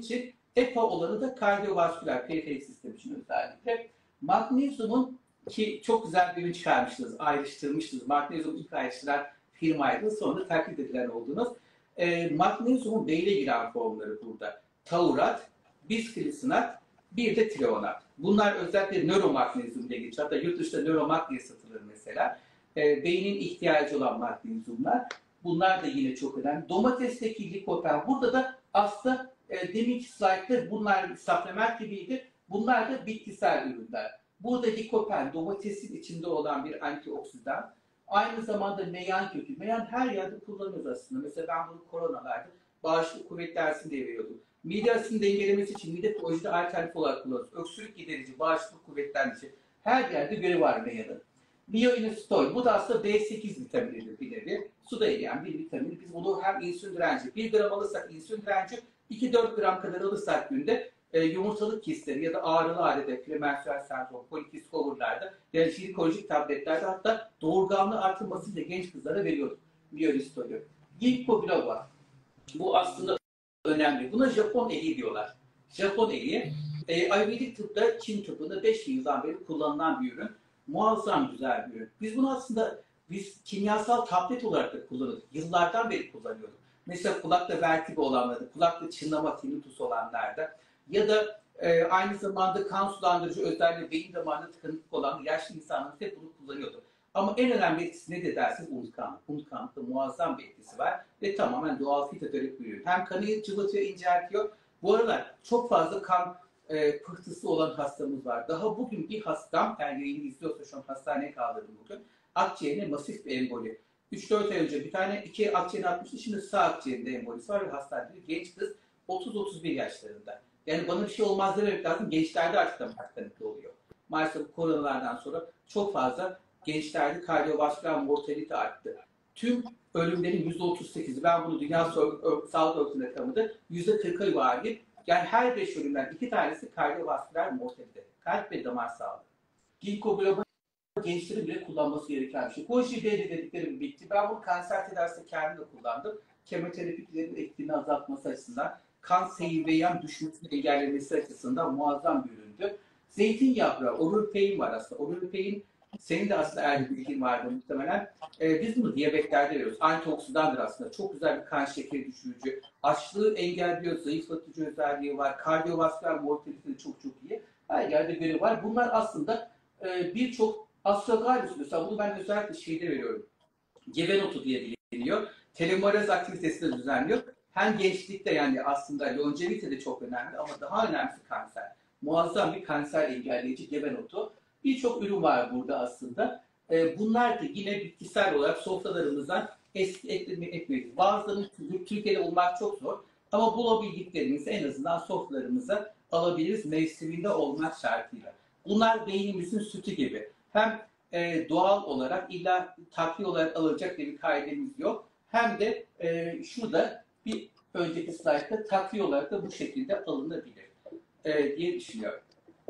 E P A olanı da kardiyovasküler periferik sistem için özellikle. Magnezyumun ki çok güzel bir ürün çıkarmıştınız, ayrıştırmıştınız. Magnezyumu ilk ayrıştıran firmaydı, sonra taklit edilen oldunuz. E, magnezyumun beyle giren formları burada. Taurat, bisklisinat, bir de treonat. Bunlar özellikle nöromagnezyum diye geçiyor. Hatta yurt dışında nöromak diye satılır mesela. E, beynin ihtiyacı olan magnezyumlar. Bunlar da yine çok önemli. Domatesteki likopen. Burada da aslında e, deminki slaytta bunlar supplement gibiydi. Bunlar da bitkisel ürünler. Burada likopen, domatesin içinde olan bir antioksidan. Aynı zamanda meyan kökü. Meyan her yerde kullanıyoruz aslında. Mesela ben bunu koronalarda bağışıklık kuvvet dersinde veriyordum. Mide asidini dengelemesi için mide projede alternatif olarak kullanıyoruz. Öksürük giderici, bağışıklık kuvvetlendirici. Her yerde görevi var meyanın. Bioinistol. Bu da aslında B sekiz vitaminidir bir nevi. Suda eriyen bir vitamin. Biz bunu hem insülin direnci, bir gram alırsak insülin direnci, iki dört gram kadar alırsak günde e, yumurtalık kistleri ya da ağrılı halde premenstrüel sendrom, polikist coverlarda yani jinekolojik tabletlerde hatta doğurganlığı artırmasıyla genç kızlara veriyorduk bioinistolü. Ginkgo biloba. Bu aslında önemli. Buna Japon eliği diyorlar. Japon eliği. E, Ayurvedik tıpta, Çin tıbbında beş bin yıldan beri kullanılan bir ürün. Muazzam güzel bir ürün. Biz bunu aslında biz kimyasal tablet olarak da kullanıyorduk. Yıllardan beri kullanıyorduk. Mesela kulakta vertigo olanlarda, kulakta çınlama, tinnitus olanlarda ya da e, aynı zamanda kan sulandırıcı özelliği beyin damarında tıkanıklık olan yaşlı insanlar hep bunu kullanıyordu. Ama en önemli etkisi ne de dersiniz? Unutkanlık. Unutkanlıkta muazzam bir etkisi var ve tamamen doğal fitoterik bir ürün. Hem kanı cıvıtıyor, inceltiyor. Bu aralar çok fazla kan e, pıhtısı olan hastamız var. Daha bugün bir hastam, yani yayını izliyorsa şu an hastaneye kaldırdım bugün. Akciğerine masif bir emboli. üç dört ay önce bir tane iki akciğerine atmıştı. Şimdi sağ akciğerinde embolisi var ve hastanede bir genç kız otuz otuz bir yaşlarında. Yani bana bir şey olmaz dememek lazım. Gençlerde artık damar tıkanıklığı oluyor. Maalesef koronalardan sonra çok fazla gençlerde kardiyovasküler mortalite arttı. Tüm ölümlerin yüzde otuz sekizi, ben bunu Dünya Sağlık Örgütü'nde rakamıdır, yüzde kırka vardı. Yani her beş ölümden iki tanesi kardiyovasküler mortalite. Kalp ve damar sağlığı. Ginkgo biloba gençlerin bile kullanması gereken bir şey. Goji B'de dedikleri bitti. Ben bunu kanser tedavisinde kendim de kullandım. Kemoterapilerin etkini azaltması açısından, kan seyirveyen düşmesini engellemesi açısından muazzam bir üründü. Zeytin yaprağı, Orupein var aslında. Orupein, senin de aslında eğer bir bilgin vardı muhtemelen. Ee, biz bunu diyabetlerde veriyoruz. Antioksidandır aslında. Çok güzel bir kan şekeri düşürücü. Açlığı engelliyor, zayıflatıcı özelliği var. Kardiyovasküler mortalite çok çok iyi. Her yerde görevi var. Bunlar aslında e, birçok astrogalius, mesela bunu ben özellikle şeyde veriyorum. Gebenotu diye biliniyor. Telomeraz aktivitesini düzenliyor. Hem gençlikte yani aslında longevite de çok önemli ama daha önemlisi kanser. Muazzam bir kanser engelleyici gebenotu. Birçok ürün var burada aslında. Bunlar da yine bitkisel olarak sofralarımızdan etmeliyiz. Bazılarının Türkiye'de bulmak çok zor ama bulabildiklerimizi en azından sofralarımıza alabiliriz mevsiminde olmak şartıyla. Bunlar beynimizin sütü gibi. Hem e, doğal olarak illa takviye olarak alınacak diye bir kaidemiz yok. Hem de e, şurada bir önceki slaytta takviye olarak da bu şekilde alınabilir e, diye düşünüyorum.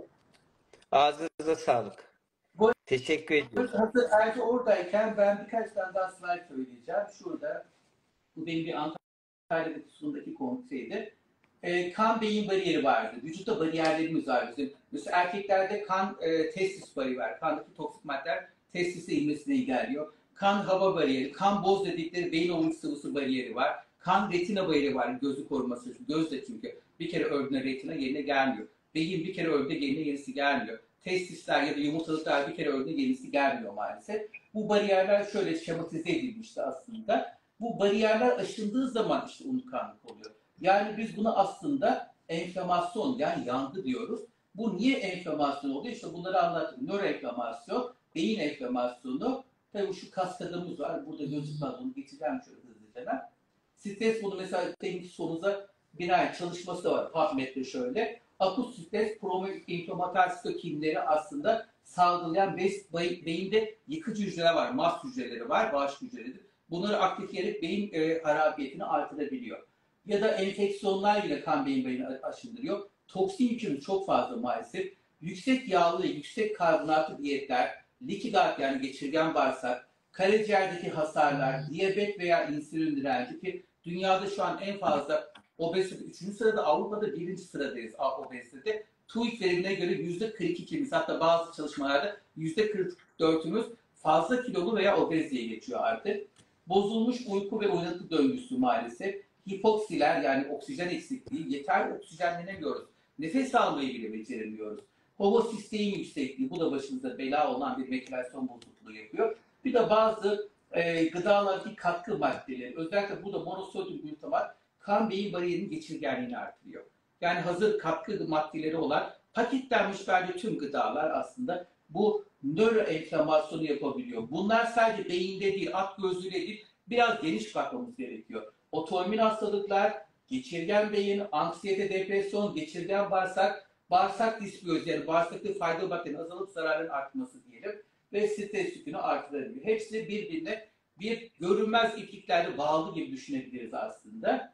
Ağzınıza sağlık. Bu, Teşekkür ediyorum. hazır Erci oradayken ben birkaç tane daha slide söyleyeceğim. Şurada, bu benim bir Antalya'daki sunumdaki konusuydu. E, kan beyin bariyeri vardı. Vücutta bariyerlerimiz var bizim. Mesela erkeklerde kan e, testis bariyeri var. Kandaki toksik maddeler testise inmesini engelliyor. Kan hava bariyeri, kan boz dedikleri beyin omurilik sıvısı bariyeri var. Kan retina bariyeri var, gözü koruması. Göz de çünkü bir kere öldüğünde retina yerine gelmiyor. Beyin bir kere öldüğünde yerine yenisi gelmiyor. Testisler ya da yumurtalıklar bir kere öldüğünde yenisi gelmiyor maalesef. Bu bariyerler şöyle şematize edilmişti aslında. Bu bariyerler aşıldığı zaman işte unutkanlık oluyor. Yani biz buna aslında enflamasyon, yani yandı diyoruz. Bu niye enflamasyon oluyor? İşte bunları anlattım. Nöroenflamasyon, beyin enflamasyonu. Tabii şu kaskadımız var. Burada gözükmez. Onu geçeceğim şöyle hızlıca. Stres, bunu mesela deminki sorunuza bir ay çalışması da var. PubMed'de şöyle. Akut stres, pro-inflamatuar sitokinleri aslında salgılayan beyinde yıkıcı hücreler var. Mast hücreleri var, bağışıklık hücreleri. Bunları aktifleyerek beyin e, harabiyetini artırabiliyor. Ya da enfeksiyonlar yine kan beyin bariyeri aşındırıyor. Toksin yükümüz çok fazla maalesef. Yüksek yağlı, yüksek karbonatlı diyetler, likigat yani geçirgen bağırsak, karaciğerdeki hasarlar, diyabet veya insülin direnci ki dünyada şu an en fazla Obezite üçüncü sırada, Avrupa'da birinci sıradayız obezitede. TÜİK verimine göre yüzde kırk ikimiz, hatta bazı çalışmalarda yüzde kırk dörtümüz fazla kilolu veya obez diye geçiyor artık. Bozulmuş uyku ve uyanıklık döngüsü maalesef. Hipoksiler, yani oksijen eksikliği, yeterli oksijenlenemiyoruz. Nefes almayı bile beceremiyoruz. Homosistein yüksekliği, bu da başımıza bela olan bir mekülasyon bozukluğu yapıyor. Bir de bazı e, gıdalardaki katkı maddeleri, özellikle bu da monosodyum glutamat, kan beyin bariyerinin geçirgenliğini artırıyor. Yani hazır katkı maddeleri olan paketlenmiş bence tüm gıdalar aslında bu nöroenflamasyonu yapabiliyor. Bunlar sadece beyinde değil, at gözüyle değil, biraz geniş bakmamız gerekiyor. Otoimmün hastalıklar, geçirgen beyin, anksiyete, depresyon, geçirgen bağırsak, bağırsak disbiyozi, yani bağırsakta faydalı bakterinin azalıp zararların artması diyelim ve stres yükünü artırabiliyor. Hepsi birbirine bir görünmez ipliklerle bağlı gibi düşünebiliriz aslında.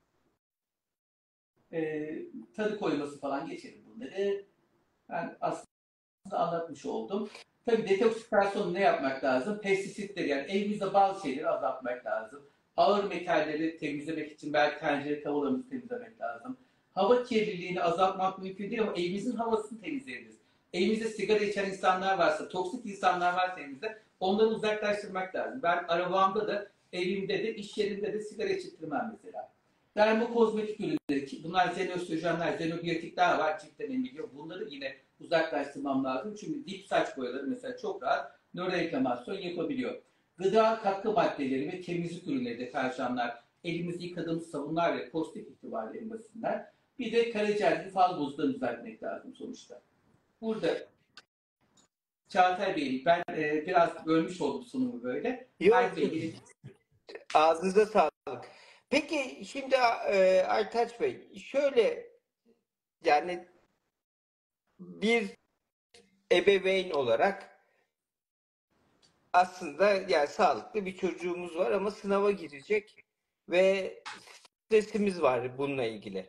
Ee, tadı koyması falan geçelim bunları. Ben aslında anlatmış oldum. Tabii detoksikasyon ne yapmak lazım? Pestisitleri, yani evimizde bazı şeyleri azaltmak lazım. Ağır metalleri temizlemek için belki tencere tavalarımızı temizlemek lazım. Hava kirliliğini azaltmak mümkün değil ama evimizin havasını temizleyebiliriz. Evimizde sigara içen insanlar varsa, toksik insanlar varsa evimizde onları uzaklaştırmak lazım. Ben arabamda da, evimde de, iş yerinde de sigara içirtmem mesela. Dermokozmetik ürünleri, bunlar xenöstrojenler, xenobiyotikler var, ciltten emiliyor. Bunları yine uzaklaştırmam lazım. Çünkü dip saç boyaları mesela çok rahat nöroenflamasyon yapabiliyor. Gıda katkı maddeleri ve temizlik ürünleri, deterjanlar, elimizi yıkadığımız sabunlar ve pozitif itibariyle en basitinden. Bir de karaciğerdeki faz bozuklarını düzeltmek lazım sonuçta. Burada Çağatay Bey'im, ben e, biraz bölmüş oldum sunumu böyle. Yok, ilgili... ağzınıza sağlık. Peki şimdi e, Aytaç Bey, şöyle, yani bir ebeveyn olarak aslında yani sağlıklı bir çocuğumuz var ama sınava girecek ve stresimiz var bununla ilgili.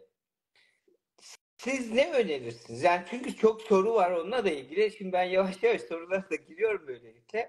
Siz ne önerirsiniz? Yani çünkü çok soru var onunla da ilgili. Şimdi ben yavaş yavaş sorulara da giriyorum böylelikle.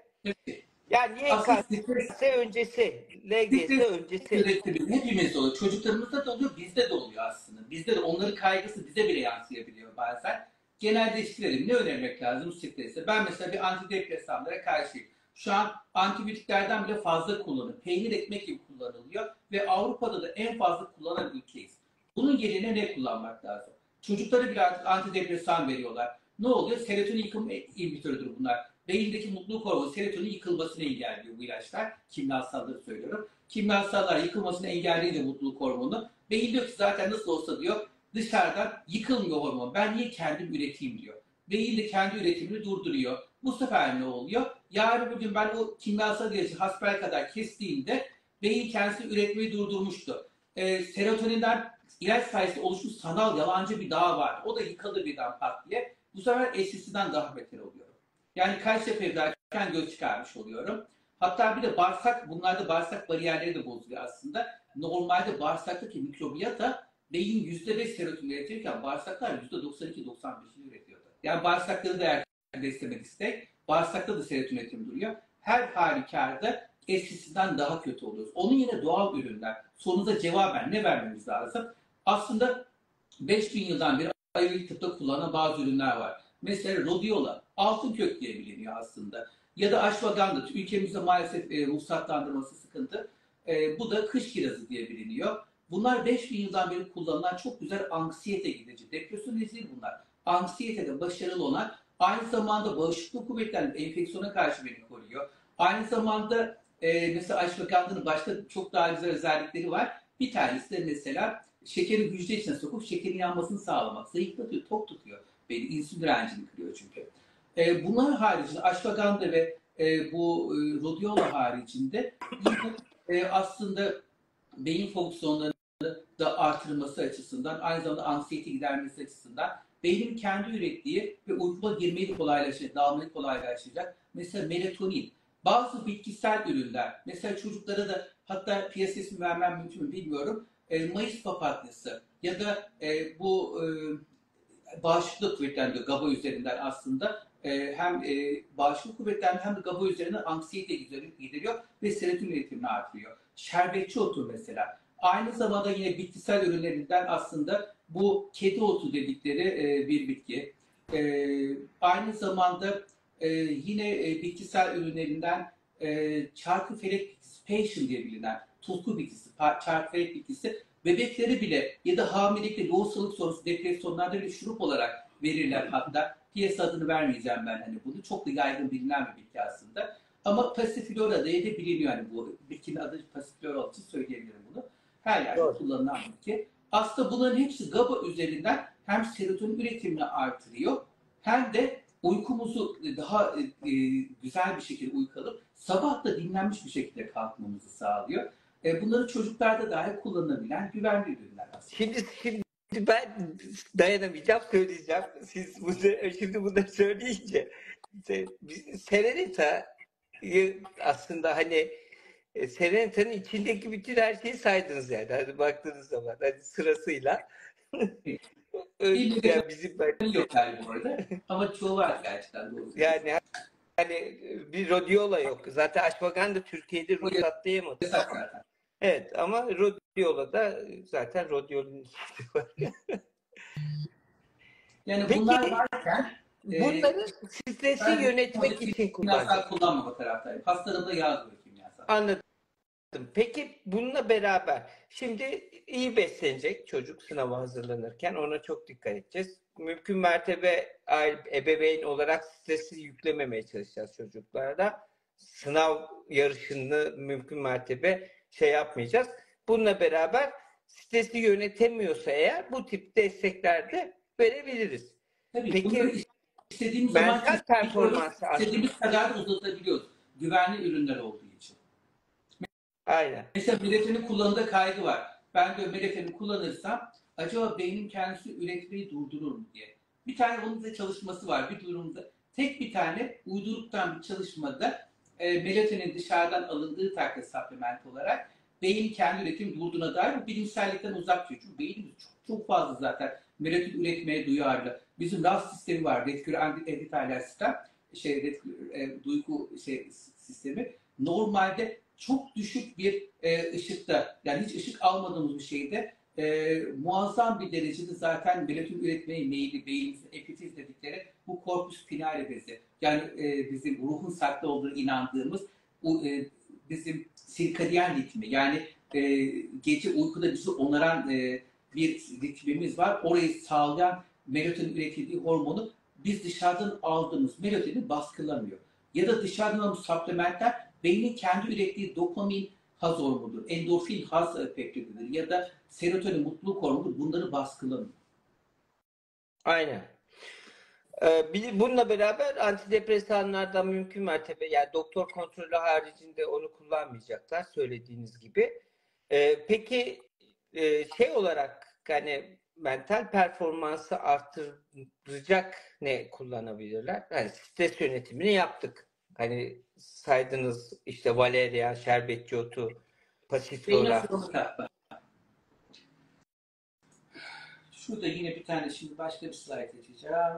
Yani Y K S öncesi, L G S öncesi. Hepimizde oluyor. Çocuklarımızda da oluyor, bizde de oluyor aslında. Bizde de onların kaygısı bize bile yansıyabiliyor bazen. Genelde ilişkilerim ne önermek lazım strese? Ben mesela bir antidepresanlara karşıyım. Şu an antibiyotiklerden bile fazla kullanılıyor. Peynir ekmek gibi kullanılıyor ve Avrupa'da da en fazla kullanan ülkeyiz. Bunun yerine ne kullanmak lazım? Çocuklara bile artık antidepresan veriyorlar. Ne oluyor? Serotonin yıkım inhibitörüdür bunlar. Beyindeki mutluluk hormonu serotonin yıkılmasını engelliyor bu ilaçlar. Kimyasalları söylüyorum. Kimyasallar yıkılmasını engelleyince mutluluk hormonu. Beyin diyor ki zaten nasıl olsa diyor dışarıdan yıkılmıyor hormon. Ben niye kendim üreteyim diyor. Beyin de kendi üretimini durduruyor. Bu sefer ne oluyor? Yarın bir gün ben o kimyasal ilacı hasbelkader kestiğimde beyin kendisi üretmeyi durdurmuştu. Ee, serotoninden ilaç sayesinde oluşmuş sanal yalancı bir dağ var. O da yıkıldı birden pat diye. Bu sefer eskisinden daha beter oluyorum. Yani kaç sefer derken göz çıkarmış oluyorum. Hatta bir de bağırsak, bunlarda bağırsak bariyerleri de bozuluyor aslında. Normalde bağırsaktaki mikrobiyata beyin yüzde beş serotonin üretirken bağırsaklar yüzde doksan iki doksan beşini üretiyordu. Yani bağırsakları da erken beslemek istek, bağırsakta da serotonin üretimi duruyor. Her halükarda eskisinden daha kötü oluyoruz. Onun yine doğal ürünler. Sorunuza cevaben ne vermemiz lazım? Aslında beş bin yıldan beri ayurvedik tıpta kullanılan bazı ürünler var. Mesela rodiola, altın kök diye biliniyor aslında. Ya da ashwagandha, ülkemizde maalesef e, ruhsatlandırması sıkıntı. E, bu da kış kirazı diye biliniyor. Bunlar beş bin yıldan beri kullanılan çok güzel anksiyete giderici. Depresyon değil bunlar. Anksiyetede başarılı olan, aynı zamanda bağışıklık kuvvetlerini enfeksiyona karşı beni koruyor. Aynı zamanda e, mesela ashwagandha'nın başka çok daha güzel özellikleri var. Bir tanesi de mesela şekeri hücre içine sokup şekerin yanmasını sağlamak. Zayıflatıyor, tok tutuyor. Beni insülin direncini kırıyor çünkü. E, bunlar haricinde ashwagandha ve e, bu e, rhodiola haricinde yine e, aslında beyin fonksiyonlarını da artırması açısından, aynı zamanda anksiyete gidermesi açısından beynin kendi ürettiği ve uykuma girmeyi de kolaylaştıracak, dağılmayı kolaylaştıracak. Mesela melatonin, bazı bitkisel ürünler, mesela çocuklara da hatta piyasasını vermem mümkün mü bilmiyorum, e, Mayıs papatyası ya da e, bu e, bağışıklık kuvvetlendiriyor GABA üzerinden aslında. E, hem e, bağışıklık kuvvetlendiriyor hem de GABA üzerinden anksiyete gideriyor ve serotonin üretimini artırıyor. Şerbetçi otu mesela. Aynı zamanda yine bitkisel ürünlerinden aslında bu kedi otu dedikleri e, bir bitki. E, aynı zamanda e, yine e, bitkisel ürünlerinden e, çarkıfelek bitkisi, passion diye bilinen tutku bitkisi, çarkıfelek bitkisi bebekleri bile ya da hamilelikte lohusalık sonrası depresyonlarda bile şurup olarak verirler hatta. Piyasa adını vermeyeceğim ben hani bunu. Çok da yaygın bilinen bir bitki aslında. Ama Passiflora diye de biliniyor yani bu bitkinin adı Passiflora olduğu için söyleyebilirim bunu. Her yerde Doğru. kullanılan bitki. Aslında bunların hepsi GABA üzerinden hem serotonin üretimini artırıyor hem de uykumuzu daha e, güzel bir şekilde uyku alıp sabah da dinlenmiş bir şekilde kalkmamızı sağlıyor. E, bunları çocuklarda dahi kullanılabilen güvenli ürünler aslında. Şimdi, şimdi ben dayanamayacağım, söyleyeceğim. Siz bunu, şimdi bunları söyleyince Serenita'yı aslında hani e, Serenita'nın içindeki bütün her şeyi saydınız yani. Hani baktığınız zaman hani sırasıyla. Bir Yani bizim ben, yok yani bu arada ama çoğu var gerçekten doğru. yani hani bir rodiola yok. Zaten ashwagandha Türkiye'de ruhsatlayamadı. Yasak zaten. Evet ama rodiola da zaten rodiolun var. Yani Peki, bunlar varken bunları stresi ben yönetmek için kullanacağız. kimyasal kullanmama taraftayım. Hastalarımda yazmıyor kimyasal. Anladım. Peki bununla beraber şimdi iyi beslenecek çocuk sınava hazırlanırken ona çok dikkat edeceğiz. Mümkün mertebe ebeveyn olarak stresi yüklememeye çalışacağız çocuklarda. Sınav yarışını mümkün mertebe şey yapmayacağız. Bununla beraber stresi yönetemiyorsa eğer bu tip destekler de verebiliriz. Tabii Peki bunları istediğimiz zaman mental performansı istediğimiz kadar uzatabiliyoruz. Güvenli ürünler olduğu için. aynen. Mesela melatonin kullanımda kaygı var. Ben de melatonin kullanırsam acaba beynin kendisi üretmeyi durdurur mu diye. Bir tane bunun da çalışması var. Bir durumda tek bir tane uyduruktan bir çalışmada e, melatonin dışarıdan alındığı takdirde supplement olarak beyin kendi üretim durduğuna dair bu bilimsellikten uzak çünkü beynimiz çok, çok fazla zaten melatonin üretmeye duyarlı. Bizim R A S sistemi var. Retiküler endotelial sistem, şey, retiküler, e, duygu şey, sistemi. Normalde çok düşük bir e, ışıkta, yani hiç ışık almadığımız bir şeyde e, muazzam bir derecede zaten melatonin üretmeye meyilli beynimizin epifiz dedikleri bu korpus spinale bezi. Yani e, bizim ruhun saklı olduğunu inandığımız o, e, bizim sirkadiyen ritmi. Yani e, gece uykuda bizi onaran e, bir ritmimiz var. Orayı sağlayan melatonin üretildiği hormonu biz dışarıdan aldığımız melatoni baskılamıyor. Ya da dışarıdan aldığımız supplementler beynin kendi ürettiği dopamin haz hormonudur, endorfin haz peptididir ya da serotonin mutluluk hormonudur. Bunları baskılamıyor. Aynen. Ee, bununla beraber antidepresanlardan mümkün mertebe yani doktor kontrolü haricinde onu kullanmayacaklar söylediğiniz gibi. Ee, peki e, şey olarak hani mental performansı arttıracak ne kullanabilirler? Yani stres yönetimini yaptık. Hani saydınız işte valerian, şerbetçi otu, pasiflora. Şurada yine bir tane şimdi başka bir slide açacağım.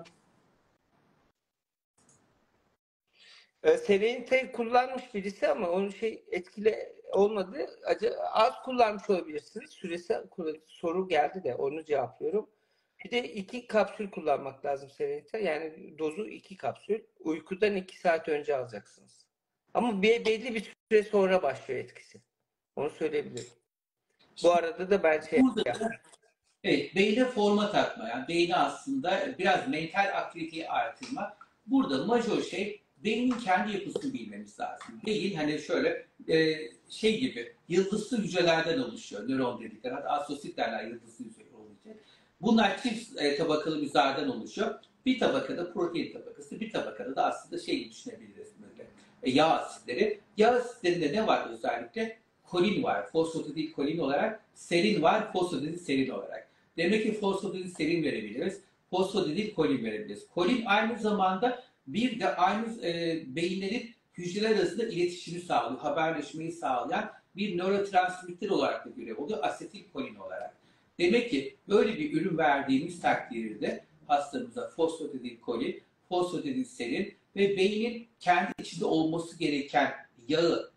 Ee, Serenite kullanmış birisi ama onun şey etkili olmadı. Acı, az kullanmış olabilirsiniz. Süresi soru geldi de onu cevaplıyorum. Bir de iki kapsül kullanmak lazım Serenite. Yani dozu iki kapsül. Uykudan iki saat önce alacaksınız. Ama bir, belli bir süre sonra başlıyor etkisi. Onu söyleyebilirim. Bu arada da ben şey yaptım. Evet, beyne format atma. Yani beyni aslında biraz mental aktiviteyi artırma. Burada majör şey beynin kendi yapısını bilmemiz lazım. Beyin hani şöyle e, şey gibi yıldızlı hücrelerden oluşuyor. Nöron dedikleri. Hatta astrosit derler yıldızlı hücre olunca. Bunlar çift e, tabakalı bir zardan oluşuyor. Bir tabakada protein tabakası, bir tabakada da aslında şey düşünebiliriz böyle. E, yağ asitleri. Yağ asitlerinde ne var özellikle? Kolin var. Fosfatidil kolin olarak. Serin var. Fosfatidil serin olarak. Demek ki fosfatidil serin verebiliriz. Fosfatidil kolin verebiliriz. Kolin aynı zamanda bir de aynı e, beyinlerin hücreler arasında iletişimi sağlıyor, haberleşmeyi sağlayan bir nörotransmitter olarak da görev oluyor, asetilkolin olarak. Demek ki böyle bir ürün verdiğimiz takdirde hastamıza fosfatidilkolin, fosfatidilserin ve beynin kendi içinde olması gereken yağı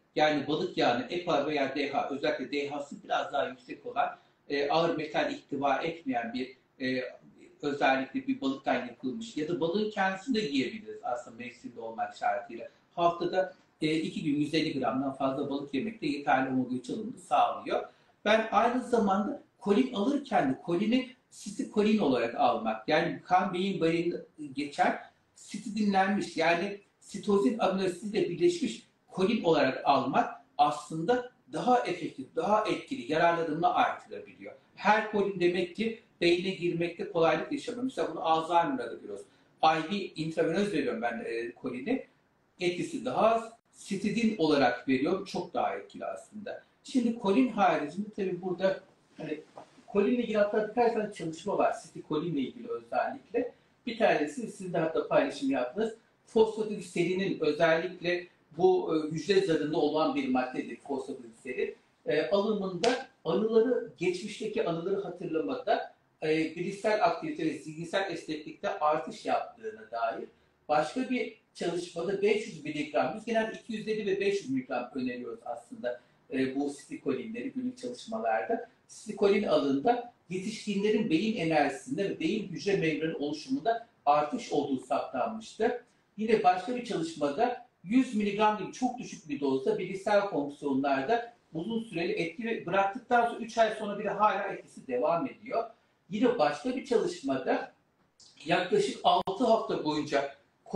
yani balık yağını EPA veya D H, özellikle D H'sı biraz daha yüksek olan e, ağır metal ihtiva etmeyen bir e, özellikle bir balıktan yapılmış ya da balığın kendisini de yiyebiliriz aslında mevsimde olmak şartıyla. Haftada e, iki gün yüz elli gramdan fazla balık yemek de yeterli omega üç alımını sağlıyor. Ben aynı zamanda kolin alırken de kolini sitikolin olarak almak. Yani kan beyin bariyerine geçer, sitidinlenmiş yani sitozin aminositiyle birleşmiş kolin olarak almak aslında daha efektif, daha etkili, yararlarını artırabiliyor. Her kolin demek ki beyne girmekte kolaylık yaşamıyor. Mesela bunu Alzheimer'da da görüyoruz. I V intravenöz veriyorum ben e, kolini. Etkisi daha az. Sitidin olarak veriyorum. Çok daha etkili aslında. Şimdi kolin haricinde tabii burada hani kolinle ilgili hatta birkaç tane çalışma var. Sitikolinle ilgili özellikle. Bir tanesi siz de hatta paylaşım yaptınız. Fosfodigliserinin özellikle bu e, hücre zarında olan bir maddedir fosfodigliserin. E, alımında anıları, geçmişteki anıları hatırlamada e, bilişsel aktivite ve zihinsel esneklikte artış yaptığına dair başka bir çalışmada beş yüz miligram, biz genelde iki yüz elli ve beş yüz miligram öneriyoruz aslında e, bu sitikolinleri günlük çalışmalarda. Sitikolin alında yetişkinlerin beyin enerjisinde ve beyin hücre membranı oluşumunda artış olduğu saptanmıştı. Yine başka bir çalışmada yüz miligram gibi çok düşük bir dozda bilişsel fonksiyonlarda uzun süreli etki bıraktıktan sonra üç ay sonra bile hala etkisi devam ediyor. Yine başka bir çalışmada yaklaşık altı hafta boyunca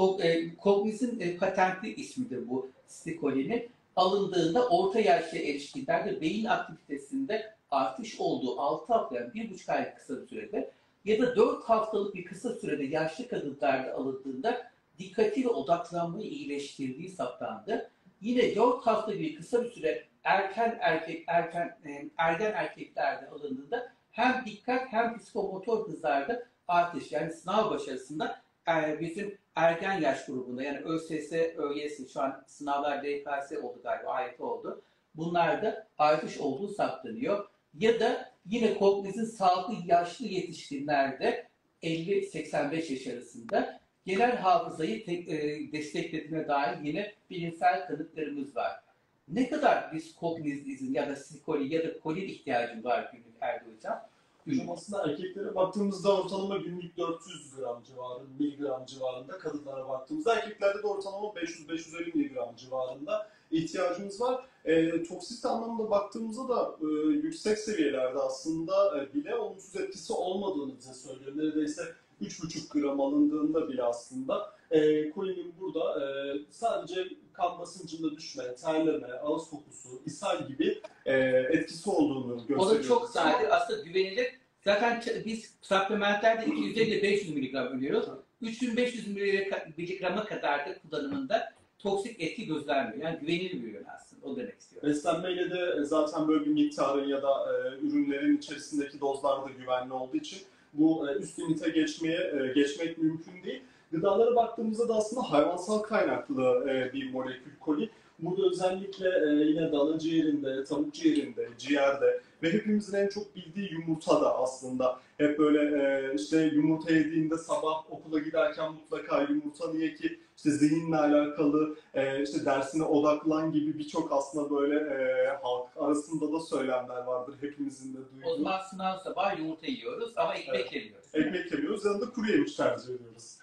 Cogniz'in patentli ismidir bu stikolinin alındığında orta yaşlı erişkinlerde beyin aktivitesinde artış olduğu altı hafta yani bir buçuk ay kısa bir sürede ya da dört haftalık bir kısa sürede yaşlı kadınlarda alındığında dikkati ve odaklanmayı iyileştirdiği saptandı. Yine dört hafta gibi kısa bir süre erken erkek erken ergen erkeklerde alındığında hem dikkat hem psikomotor hızlarda artış yani sınav başarısında bizim ergen yaş grubunda yani ÖSS, ÖYS şu an sınavlar D K S oldu galiba, A Y T oldu. Bunlarda artış olduğu saptanıyor. Ya da yine Cogniz'in sağlıklı yaşlı yetişkinlerde elli seksen beş yaş arasında genel hafızayı tek, e, desteklediğine dair yine bilimsel kanıtlarımız var. Ne kadar biz Cogniz'in ya da Stikoli ya da kolin ihtiyacı var günlük Erdi Hocam? Hocam aslında erkeklere baktığımızda ortalama günlük dört yüz gram civarında, miligram civarında, kadınlara baktığımızda erkeklerde de ortalama beş yüz beş yüz elli miligram civarında ihtiyacımız var. E, toksite anlamında baktığımızda da e, yüksek seviyelerde aslında e, bile olumsuz etkisi olmadığını bize söylüyor. Neredeyse üç buçuk gram alındığında bile aslında e, kolinin burada e, sadece kan basıncında düşme, terleme, ağız kokusu, ishal gibi e, etkisi olduğunu gösteriyor. O da çok nadir, aslında güvenilir. Zaten biz supplementlerde iki yüz elli beş yüz miligram öneriyoruz. üç bin beş yüz miligrama kadar da kullanımında toksik etki göstermiyor. Yani güvenilir bir ürün aslında. O demek istiyorum. Beslenmeyle de zaten böyle bir miktarın ya da e, ürünlerin içerisindeki dozlar da güvenli olduğu için bu e, üst limite geçmeye e, geçmek mümkün değil. Gıdalara baktığımızda da aslında hayvansal kaynaklı e, bir molekül kolin. Burada özellikle e, yine dana ciğerinde, tavuk ciğerinde, ciğerde ve hepimizin en çok bildiği yumurta da aslında hep böyle e, işte yumurta yediğinde sabah okula giderken mutlaka yumurta niye ki işte zihinle alakalı, e, işte dersine odaklan gibi birçok aslında böyle e, halk arasında da söylemler vardır hepimizin de duyduğu. O zaman sınav sabah yumurta yiyoruz ama ekmek Evet. yemiyoruz. Ekmek yemiyoruz, yanında kuru yemiş tercih ediyoruz.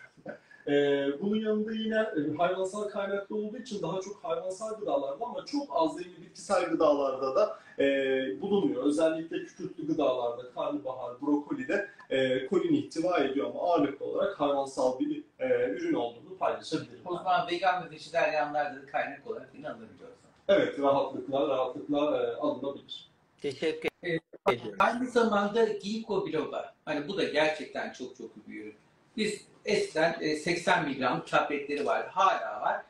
Ee, bunun yanında yine e, hayvansal kaynaklı olduğu için daha çok hayvansal gıdalarda ama çok az zengin bitkisel gıdalarda da e, bulunuyor. Özellikle kükürtlü gıdalarda, karnabahar, brokolide e, kolin ihtiva ediyor ama ağırlıklı olarak hayvansal bir e, ürün olduğunu paylaşabilirim. O zaman vegan ve vejetaryenlerde de kaynak olarak yine alabiliyoruz. Evet, rahatlıkla rahatlıkla e, alınabilir. Teşekkür Evet. ediyorum. Aynı zamanda ginkgo biloba. Hani bu da gerçekten çok çok bir ürün. Biz eskiden seksen miligram tabletleri var. Hala var.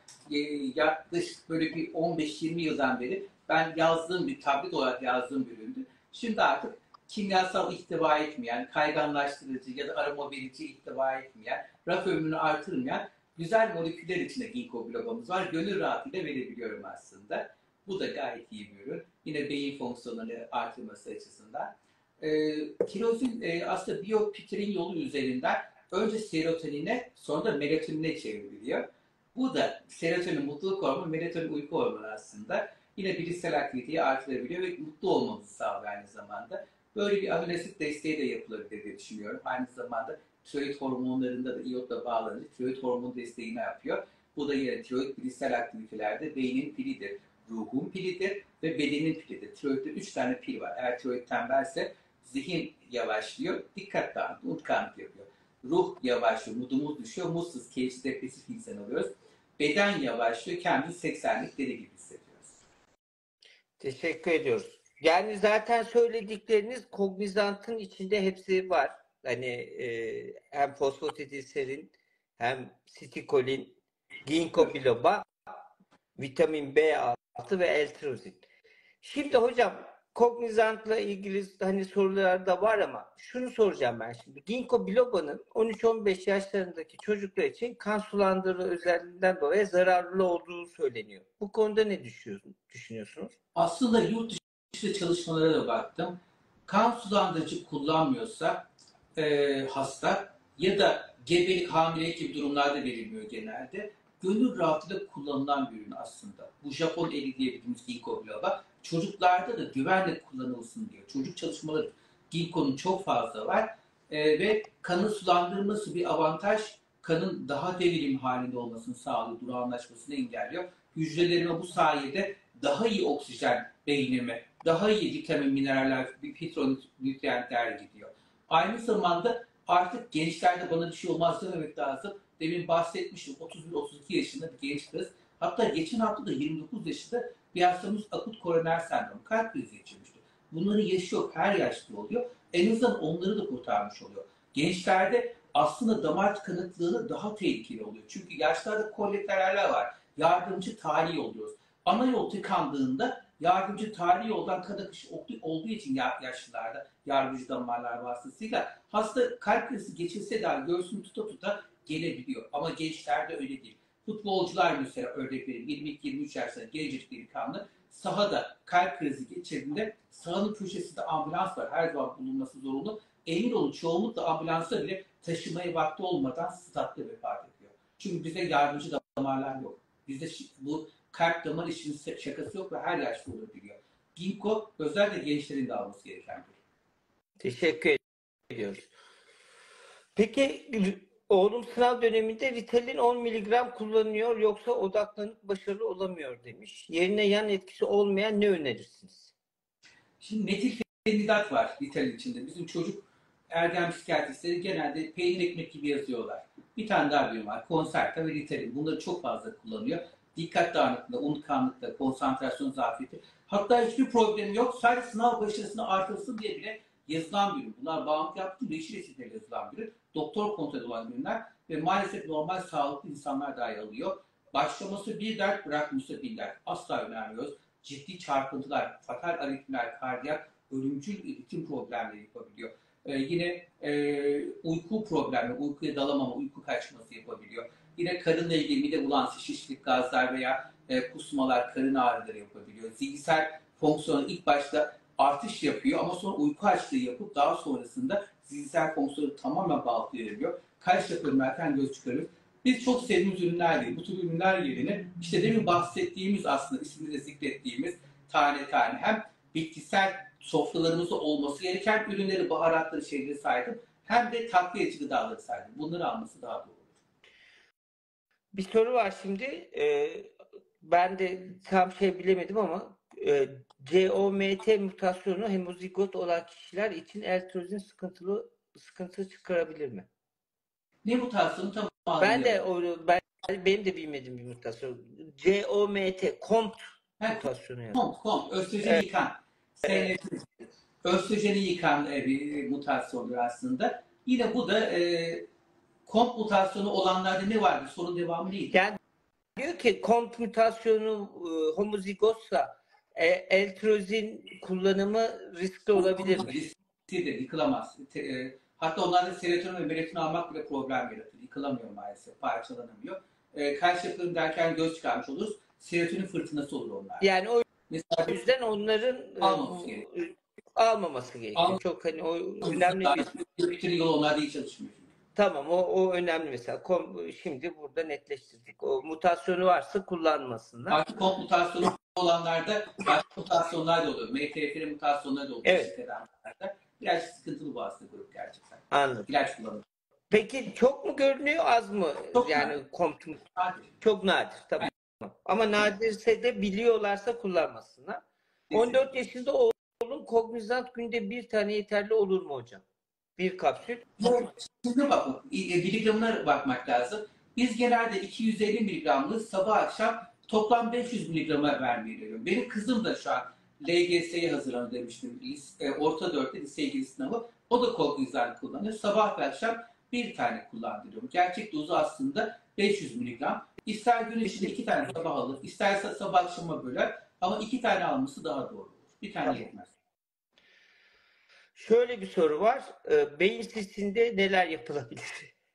Yaklaşık böyle bir on beş yirmi yıldan beri ben yazdığım bir tablet olarak yazdığım bir üründü. Şimdi artık kimyasal ihtiva etmeyen, kayganlaştırıcı ya da aroma verici ihtiva etmeyen, raf ömrünü artırmayan güzel moleküller içinde ginkgo bilobamız var. Gönül rahatıyla verebiliyorum aslında. Bu da gayet iyi bir ürün. Yine beyin fonksiyonlarını artırması açısından. E, tirozin e, aslında biyopitrin yolu üzerinden önce serotonine sonra da melatonine çevriliyor. Bu da serotonin mutluluk hormonu, melatonin uyku hormonu aslında. yine bilişsel aktiviteyi artırabiliyor ve mutlu olmamızı sağlıyor aynı zamanda. Böyle bir amino asit desteği de yapılabilir diye düşünüyorum. Aynı zamanda tiroid hormonlarında da iyotla bağlanınca tiroid hormon desteğini yapıyor. Bu da yine tiroid bilişsel aktivitelerde beynin pilidir, ruhun pilidir ve bedenin pilidir. Tiroidde üç tane pil var. Eğer tiroid tembelse zihin yavaşlıyor, dikkat dağınıklığı, unutkanlık yapıyor. Ruh yavaşlıyor, modumuz düşüyor, mutsuz, keyifsiz, depresif insan oluyoruz. Beden yavaşlıyor, kendimizi seksenlik deli gibi hissediyoruz. Teşekkür ediyoruz. Yani zaten söyledikleriniz kognizantın içinde hepsi var. Hani e, hem fosfatidilserin hem sitikolin, ginkgo biloba, vitamin B altı ve L-tirozin. Şimdi hocam kognizantla ilgili hani sorular da var ama şunu soracağım ben şimdi. Ginkgo biloba'nın on üç on beş yaşlarındaki çocuklar için kan sulandırıcı özelliğinden dolayı zararlı olduğu söyleniyor. Bu konuda ne düşünüyorsunuz? Aslında yurt dışı çalışmalara da baktım. Kan sulandırıcı kullanmıyorsa e, hasta ya da gebelik, hamilelik gibi durumlarda verilmiyor genelde. Gönül rahatlığıyla kullanılan bir ürün aslında. Bu Japon eli diyebildiğimiz ginkgo biloba. Çocuklarda da güvenle kullanılsın diyor. Çocuk çalışmaları ginkgonun çok fazla var. E, ve kanı sulandırması bir avantaj. Kanın daha devrim halinde olmasını sağlıyor, durağanlaşmasını engelliyor. Hücrelerime bu sayede daha iyi oksijen beynime, daha iyi vitamin, mineraller, fitronütriyentler gidiyor. Aynı zamanda artık gençlerde bana bir şey olmaz dememek lazım. Demin bahsetmiştim, otuz bir otuz iki yaşında bir genç kız. Hatta geçen hafta da yirmi dokuz yaşında bir hastamız akut koroner sendromu, kalp krizi geçirmişti. Bunları yaşıyor, her yaşta oluyor. En azından onları da kurtarmış oluyor. Gençlerde aslında damar tıkanıklığını daha tehlikeli oluyor. Çünkü yaşlarda kolateraller var. Yardımcı tahliye oluyoruz. Ana yol tıkandığında yardımcı tahliye yoldan kan akışı olduğu için yaşlılarda yardımcı damarlar vasıtasıyla hasta kalp krizi geçirse dahi göğsünü tuta tuta gelebiliyor. Ama gençlerde öyle değil. Futbolcular mesela örnek vereyim yirmi iki yirmi üç yaşlarında gencecik delikanlı sahada kalp krizi geçirdiğinde sahanın köşesinde ambulans var. Her zaman bulunması zorunlu. Emin olun çoğunlukla ambulansa bile taşımaya vakti olmadan statta vefat ediyor. Çünkü bize yardımcı damarlar yok. Bizde bu kalp damar işinin şakası yok ve her yaşta olabiliyor. Ginkgo özellikle gençlerin de alması gereken bir. Teşekkür ediyoruz. Peki oğlum sınav döneminde Ritalin on miligram kullanıyor yoksa odaklanıp başarılı olamıyor demiş. Yerine yan etkisi olmayan ne önerirsiniz? Şimdi metilfenidat var Ritalin içinde. Bizim çocuk ergen psikiyatristleri genelde peynir ekmek gibi yazıyorlar. Bir tane daha bir var. Concerta ve Ritalin. Bunları çok fazla kullanıyor. Dikkat dağınıklığı, unutkanlıkta, konsantrasyon zafiyeti. Hatta hiçbir problem yok. Sadece sınav başarısını artırsın diye bile yazılan bir ürün. Bunlar bağımlı yaptığım reçil reçeteli yazılan bir ürün. Doktor kontrolü olan ürünler ve maalesef normal sağlıklı insanlar dahi alıyor. Başlaması bir dert, bırakması bir dert. Asla önermiyoruz. Ciddi çarpıntılar, fatal aritmiler, kardiyak, ölümcül ritim problemleri yapabiliyor. Ee, yine e, uyku problemleri, uykuya dalamama, uyku kaçması yapabiliyor. Yine karınla ilgili mide bulantısı, şişlik, gazlar veya e, kusmalar, karın ağrıları yapabiliyor. Zihinsel fonksiyonu ilk başta artış yapıyor ama sonra uyku açlığı yapıp daha sonrasında zihinsel fonksiyonu tamamen baltlayabiliyor. Kalp yapıyorum, erken göz çıkarır. Biz çok sevdiğimiz ürünler değil. Bu tür ürünler yerine işte demin bahsettiğimiz aslında ismini de zikrettiğimiz tane tane hem bitkisel sofralarımızda olması gereken ürünleri, baharatları, şeyleri saydım. Hem de takviyeci gıdaları saydım. Bunları alması daha doğru olur. Bir soru var şimdi. Ee, ben de tam şey bilemedim ama e, C O M T mutasyonu hemozigot olan kişiler için L-tirozin sıkıntılı sıkıntı çıkarabilir mi? Ne mutasyonu tam Ben de o ben benim de bilmediğim bir mutasyon. C O M T, C O M T mutasyonu yani. C O M T, C O M T, östrojeni evet. yıkan. Evet. Östrojeni yıkan bir mutasyondur aslında. Yine bu da e, C O M T mutasyonu olanlarda ne vardır? Sorun devamı neydi? Yani diyor ki C O M T mutasyonu e, homozigotsa e, L-tirozin kullanımı riskli olabilir mi? Risklidir, yıkılamaz. E, hatta onlarda serotonin ve melatonin almak bile problem yaratır. Yıkılamıyor maalesef, parçalanamıyor. E, kalp yapıyorum derken göz çıkarmış oluruz. Serotonin fırtınası olur onlar. Yani o Mesela, yüzden onların almaması e, gerekiyor. Almaması gerekiyor. Al Çok hani o önemli bir... Bütün yıl onlarda iyi çalışmıyor. Tamam o, o önemli mesela. Kom, şimdi burada netleştirdik. O mutasyonu varsa kullanmasınlar. Artık C O M T mutasyonu olanlarda başka mutasyonlar da oluyor. M T F R mutasyonları da oluyor. Evet. Tedavilerde. Biraz sıkıntılı bu hasta grup gerçekten. Anladım. İlaç kullanımı. Peki çok mu görünüyor, az mı? Çok Yani nadir. komptum Nadir. çok nadir. Tamam. Ama nadirse de biliyorlarsa kullanmasınlar. on dört yaşında oğlum kognizant günde bir tane yeterli olur mu hocam? Bir kapsül. Evet. Şimdi bak, miligramına bakmak lazım. Biz genelde iki yüz elli miligramlı sabah akşam toplam beş yüz miligrama vermeyi veriyorum. Benim kızım da şu an L G S'ye hazırlanıyor demiştim. E, Orta dörtte lise ilgili sınavı. O da kognizant kullanıyor. Sabah ve akşam bir tane kullandırıyorum. Gerçek dozu aslında beş yüz miligram. İster gün içinde iki tane sabah alır, isterse sabah akşama böler. Ama iki tane alması daha doğru olur. Bir tane Tamam. yetmez. Şöyle bir soru var. Ee, beyin sisinde neler yapılabilir?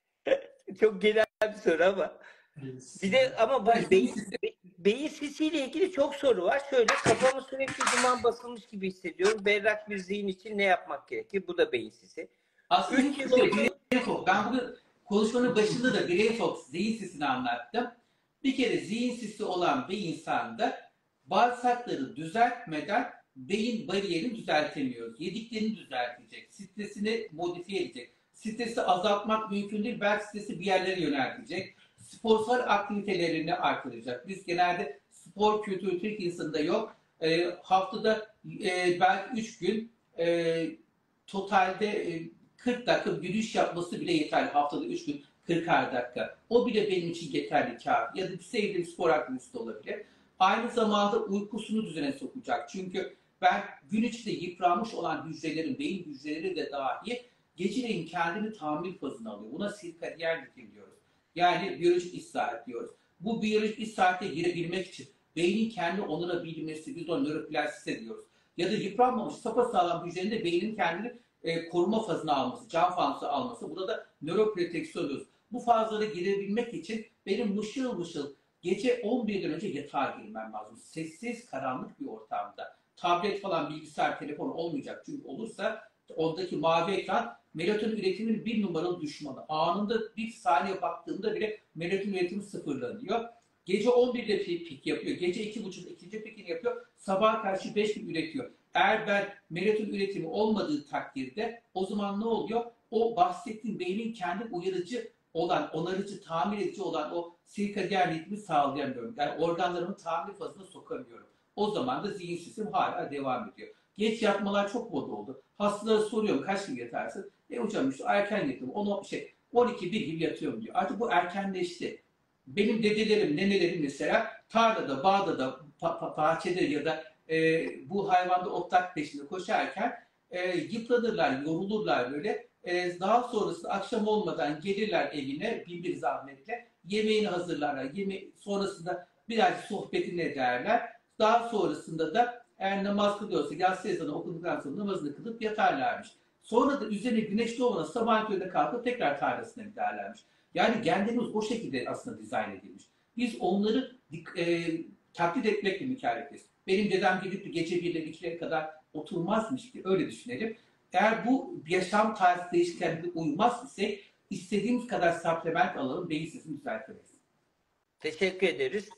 Çok genel bir soru ama. Bir de ama bak, beyin, be- beyin sisiyle ilgili çok soru var. Şöyle, kafamı sürekli duman basılmış gibi hissediyorum. Berrak bir zihin için ne yapmak gerekir? Bu da beyin sisi. Aslında Üç üç yıl yıl oldu. Brain Fog. Ben bugün konuşmanın başında da Brain Fog, zihin sisini anlattım. Bir kere zihin sisi olan bir insanda bağırsakları düzeltmeden beyin bariyerini düzeltemiyoruz. Yediklerini düzeltecek, stresini modifiye edecek. Stresi azaltmak mümkün değil, belki stresi bir yerlere yöneltecek. Sporsal aktivitelerini artıracak. Biz genelde spor kültürü Türk insanında yok. E, haftada e, belki üç gün e, totalde e, kırk dakika yürüyüş yapması bile yeterli. Haftada üç gün kırkar dakika. O bile benim için yeterli kâr. Ya da bir sevdiğim spor aktivitesi de olabilir. Aynı zamanda uykusunu düzene sokacak. Çünkü ben gün içinde yıpranmış olan hücrelerin, beyin hücreleri de dahi geceleyin kendini tamir fazına alıyor. Buna sirkadiyen ritim diyoruz. Yani biyolojik iş saati diyoruz. Bu biyolojik iş saate girebilmek için beynin kendi onarabilmesi, biz ona nöroplastisite diyoruz. Ya da yıpranmamış sapasağlam hücrenin de beynin kendini e, koruma fazına alması, can fanusu alması. Burada da nöroproteksiyon diyoruz. Bu fazlara girebilmek için benim mışıl mışıl gece on birden önce yatağa girmem lazım. Sessiz, karanlık bir ortamda. Tablet falan, bilgisayar, telefon olmayacak. Çünkü olursa ondaki mavi ekran melatonin üretiminin bir numaralı düşmanı. Anında bir saniye baktığında bile melatonin üretimi sıfırlanıyor. Gece on birde pik yapıyor. Gece iki buçukta ikinci pikini yapıyor. Sabaha karşı beş bin üretiyor. Eğer ben melatonin üretimi olmadığı takdirde o zaman ne oluyor? O bahsettiğim beynin kendi uyarıcı olan, onarıcı, tamir edici olan o sirkadiyen ritmi sağlayamıyorum. Yani organlarımın tamir fazına sokamıyorum. O zaman da zihin sistem hala devam ediyor. Geç yatmalar çok moda oldu. Hastalara soruyorum kaç gibi yatarsın? E hocam işte erken yatıyorum. on, şey, on iki bir gibi yatıyorum diyor. Artık bu erkenleşti. Benim dedelerim, nenelerim mesela tarlada, bağda da, bahçede ya da e, bu hayvanda otlak peşinde koşarken e, yıpranırlar, yorulurlar böyle. E, daha sonrasında akşam olmadan gelirler evine bin bir zahmetle. Yemeğini hazırlarlar. Yeme sonrasında birazcık sohbetini ederler. Daha sonrasında da eğer namaz kılıyorsa yatsı ezanı okuduktan sonra namazını kılıp yatarlarmış. Sonra da üzerine güneş doğmadan sabah köründe kalkıp tekrar tarlasına giderlermiş. Yani genlerimiz o şekilde aslında dizayn edilmiş. Biz onları e, taklit etmekle mükellefeyiz. Benim dedem gidip de gece birleri ikilere kadar oturmazmış ki, öyle düşünelim. Eğer bu yaşam tarzı değişikliklerine uymaz ise istediğimiz kadar supplement alalım, beyin sesini düzeltemeyiz. Teşekkür ederiz.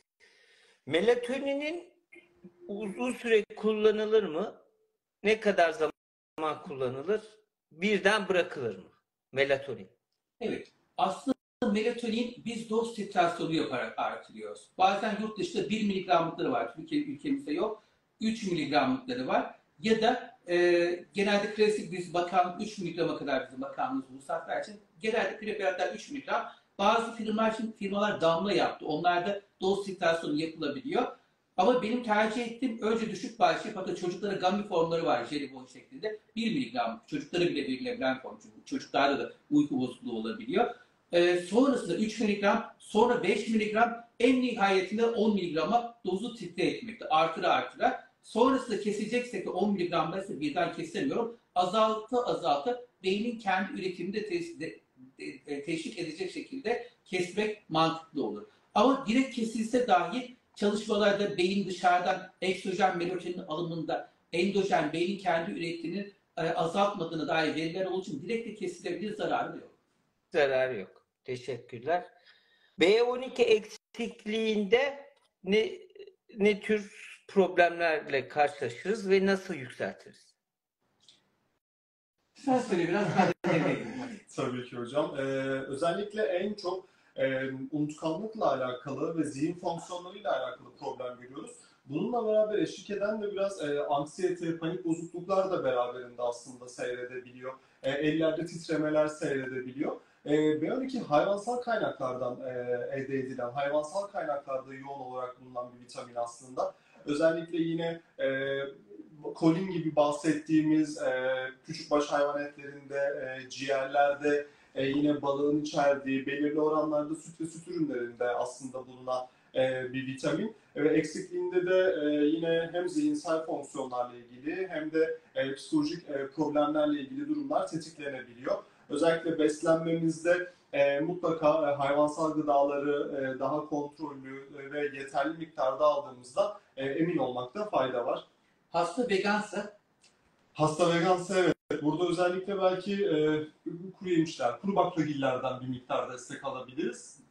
Melatoninin uzun süre kullanılır mı? Ne kadar zaman kullanılır? Birden bırakılır mı? Melatonin. Evet. Aslında melatonin biz doz titrasyonu yaparak artırıyoruz. Bazen yurt dışında bir miligramlıkları var. Türkiye ülkemizde yok. üç miligramlıkları var. Ya da e, genelde klasik biz bakanlık üç miligrama kadar bizim bakanlığımız ruhsatlar için. Genelde preparatlar üç miligram. Bazı firmalar için firmalar damla yaptı. Onlarda doz titrasyonu yapılabiliyor. Ama benim tercih ettiğim önce düşük başlayıp hatta çocuklara gummy formları var jelibon şeklinde. bir miligram çocuklara bile verilebilen form. Çünkü çocuklarda da uyku bozukluğu olabiliyor. Ee, sonrasında üç miligram, sonra beş miligram, en nihayetinde on miligrama dozu titre etmekte. Artıra artıra. Sonrasında keseceksek de on miligramda ise birden kesemiyorum. Azaltı azaltı beynin kendi üretimini de te- de- de- teşvik edecek şekilde kesmek mantıklı olur. Ama direkt kesilse dahi çalışmalarda beyin dışarıdan egzojen melatonin alımında endojen beynin kendi ürettiğini e, azaltmadığını dair veriler olduğu için direkt de kesilebilir, zararı yok. Zararı yok. Teşekkürler. B on iki eksikliğinde ne ne tür problemlerle karşılaşırız ve nasıl yükseltiriz? Sen söyle biraz, ben de devreye gireyim. Tabii ki hocam. Ee, özellikle en çok e, unutkanlıkla alakalı ve zihin fonksiyonlarıyla alakalı problem görüyoruz. Bununla beraber eşlik eden de biraz e, anksiyete, panik bozukluklar da beraberinde aslında seyredebiliyor. E, ellerde titremeler seyredebiliyor. E, B on iki hayvansal kaynaklardan e, elde edilen, hayvansal kaynaklarda yoğun olarak bulunan bir vitamin aslında. Özellikle yine e, kolin gibi bahsettiğimiz e, küçükbaş hayvan etlerinde, e, ciğerlerde, e, yine balığın içerdiği belirli oranlarda süt ve süt ürünlerinde aslında bulunan e, bir vitamin. Ve eksikliğinde de e, yine hem zihinsel fonksiyonlarla ilgili hem de e, psikolojik e, problemlerle ilgili durumlar tetiklenebiliyor. Özellikle beslenmemizde e, mutlaka e, hayvansal gıdaları e, daha kontrollü e, ve yeterli miktarda aldığımızda e, emin olmakta fayda var. Hasta vegansa Hasta vegansa evet. Burada özellikle belki e, kuru yemişler, kuru baklagillerden bir miktar destek alabiliriz.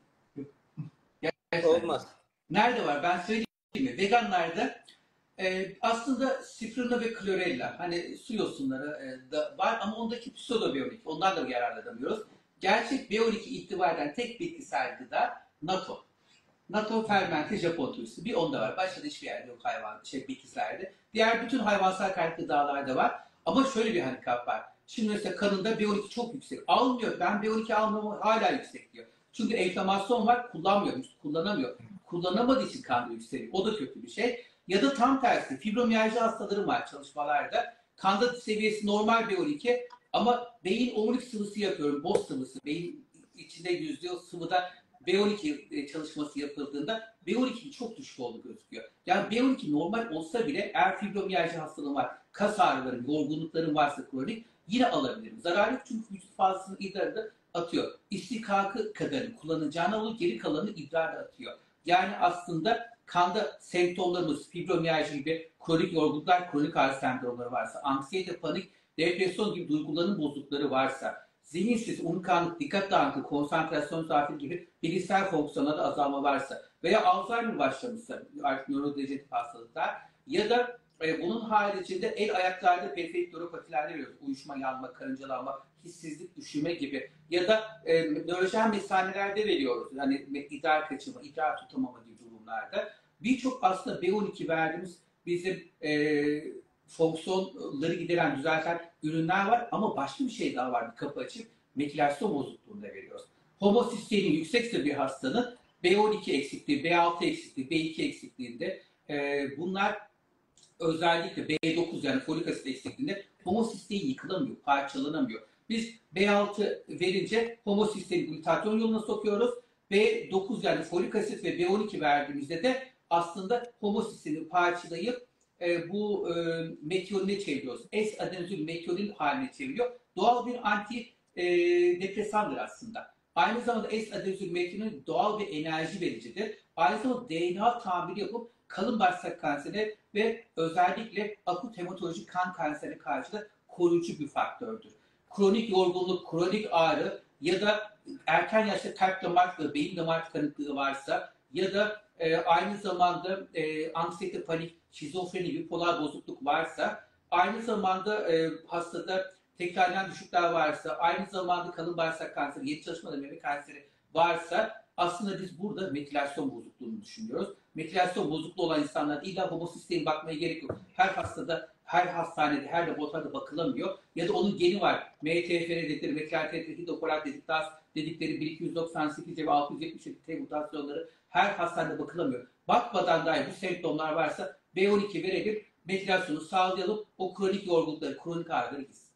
gerçekten. Olmaz. Nerede var? Ben söyleyeyim mi? Veganlarda e, aslında sifrina ve klorella, hani su yosunları e, da var ama ondaki pseudo B on iki, ondan da yararlanamıyoruz. Gerçek B on iki ihtiva eden tek bitkisel gıda natto. Natto fermente Japon turşusu. Bir onda var. Başka da hiçbir yerde yok hayvan, şey, bitkilerde. Diğer bütün hayvansal kaynak gıdalarda var. Ama şöyle bir handikap var. Şimdi mesela kanında B on iki çok yüksek. Almıyor. Ben B on iki almıyorum, hala yüksek diyor. Çünkü enflamasyon var, kullanmıyor, kullanamıyor. Kullanamadığı için kanda yükseliyor. O da kötü bir şey. Ya da tam tersi, fibromiyalji hastaları var çalışmalarda. Kanda seviyesi normal B on iki ama beyin omurilik sıvısı yapıyorum, boz sıvısı. Beyin içinde yüzde sıvıda B on iki çalışması yapıldığında B on ikinin çok düşük olduğu gözüküyor. Yani B on iki normal olsa bile eğer fibromiyalji hastalığı var, kas ağrıları, yorgunlukların varsa kronik yine alabilirim. Zararı yok çünkü vücut fazlasını idrarda atıyor. İstikakı kadarını kullanacağına olur, geri kalanını idrarda atıyor. Yani aslında kanda semptomlarımız fibromiyalji gibi kronik yorgunluklar, kronik ağrı sendromları varsa, anksiyete, panik, depresyon gibi duyguların bozuklukları varsa, zihinsiz, unutkanlık, dikkat dağınıklığı, konsantrasyon zafiyeti gibi bilişsel fonksiyonlarda azalma varsa veya Alzheimer başlamışsa, artık nörodejeneratif hastalıklar ya da e, bunun haricinde el ayaklarda periferik nöropatilerde veriyoruz. Uyuşma, yanma, karıncalanma, hissizlik, düşürme gibi ya da e, nörojen mesanelerde veriyoruz. Yani idrar kaçırma, idrar tutamama gibi durumlarda. Birçok aslında B on iki verdiğimiz bizim e, fonksiyonları gideren, düzelten ürünler var ama başka bir şey daha var. Bir kapı açıp metilasyon bozukluğunda veriyoruz. Homosistemi yüksekse bir hastanın B on iki eksikliği, B altı eksikliği, B iki eksikliğinde e, bunlar özellikle B dokuz yani folik asit eksikliğinde homosistein yıkılamıyor, parçalanamıyor. Biz B altı verince homosistein glutatyon yoluna sokuyoruz. B dokuz yani folik asit ve B on iki verdiğimizde de aslında homosisteini parçalayıp e, bu e, metionine çeviriyoruz. S-adenozül metionin haline çeviriyor. Doğal bir anti e, depresandır aslında. Aynı zamanda S-adenozül metionin doğal bir enerji vericidir. Aynı zamanda D N A tamiri yapıp kalın bağırsak kanseri ve özellikle akut hematolojik kan kanseri karşı da koruyucu bir faktördür. Kronik yorgunluk, kronik ağrı ya da erken yaşta kalp damar tıkanıklığı, beyin damar tıkanıklığı varsa ya da e, aynı zamanda e, anksiyete, panik, şizofreni, bipolar bozukluk varsa, aynı zamanda e, hastada tekrarlayan düşükler varsa, aynı zamanda kalın bağırsak kanseri, yeni çalışmada meme kanseri varsa aslında biz burada metilasyon bozukluğunu düşünüyoruz. Metilasyon bozukluğu olan insanlar illa homosistein bakmaya gerek yok. Her hastada, her hastanede, her laboratuvarda bakılamıyor. Ya da onun geni var. M T F R dedikleri, metilatet hidrokolat dedikleri, dedikleri bir iki yüz doksan sekiz ve altı yüz yetmiş yedi T mutasyonları her hastanede bakılamıyor. Bakmadan dahi bu semptomlar varsa B on iki verelim, metilasyonu sağlayalım, o kronik yorgunlukları, kronik ağrıları gitsin.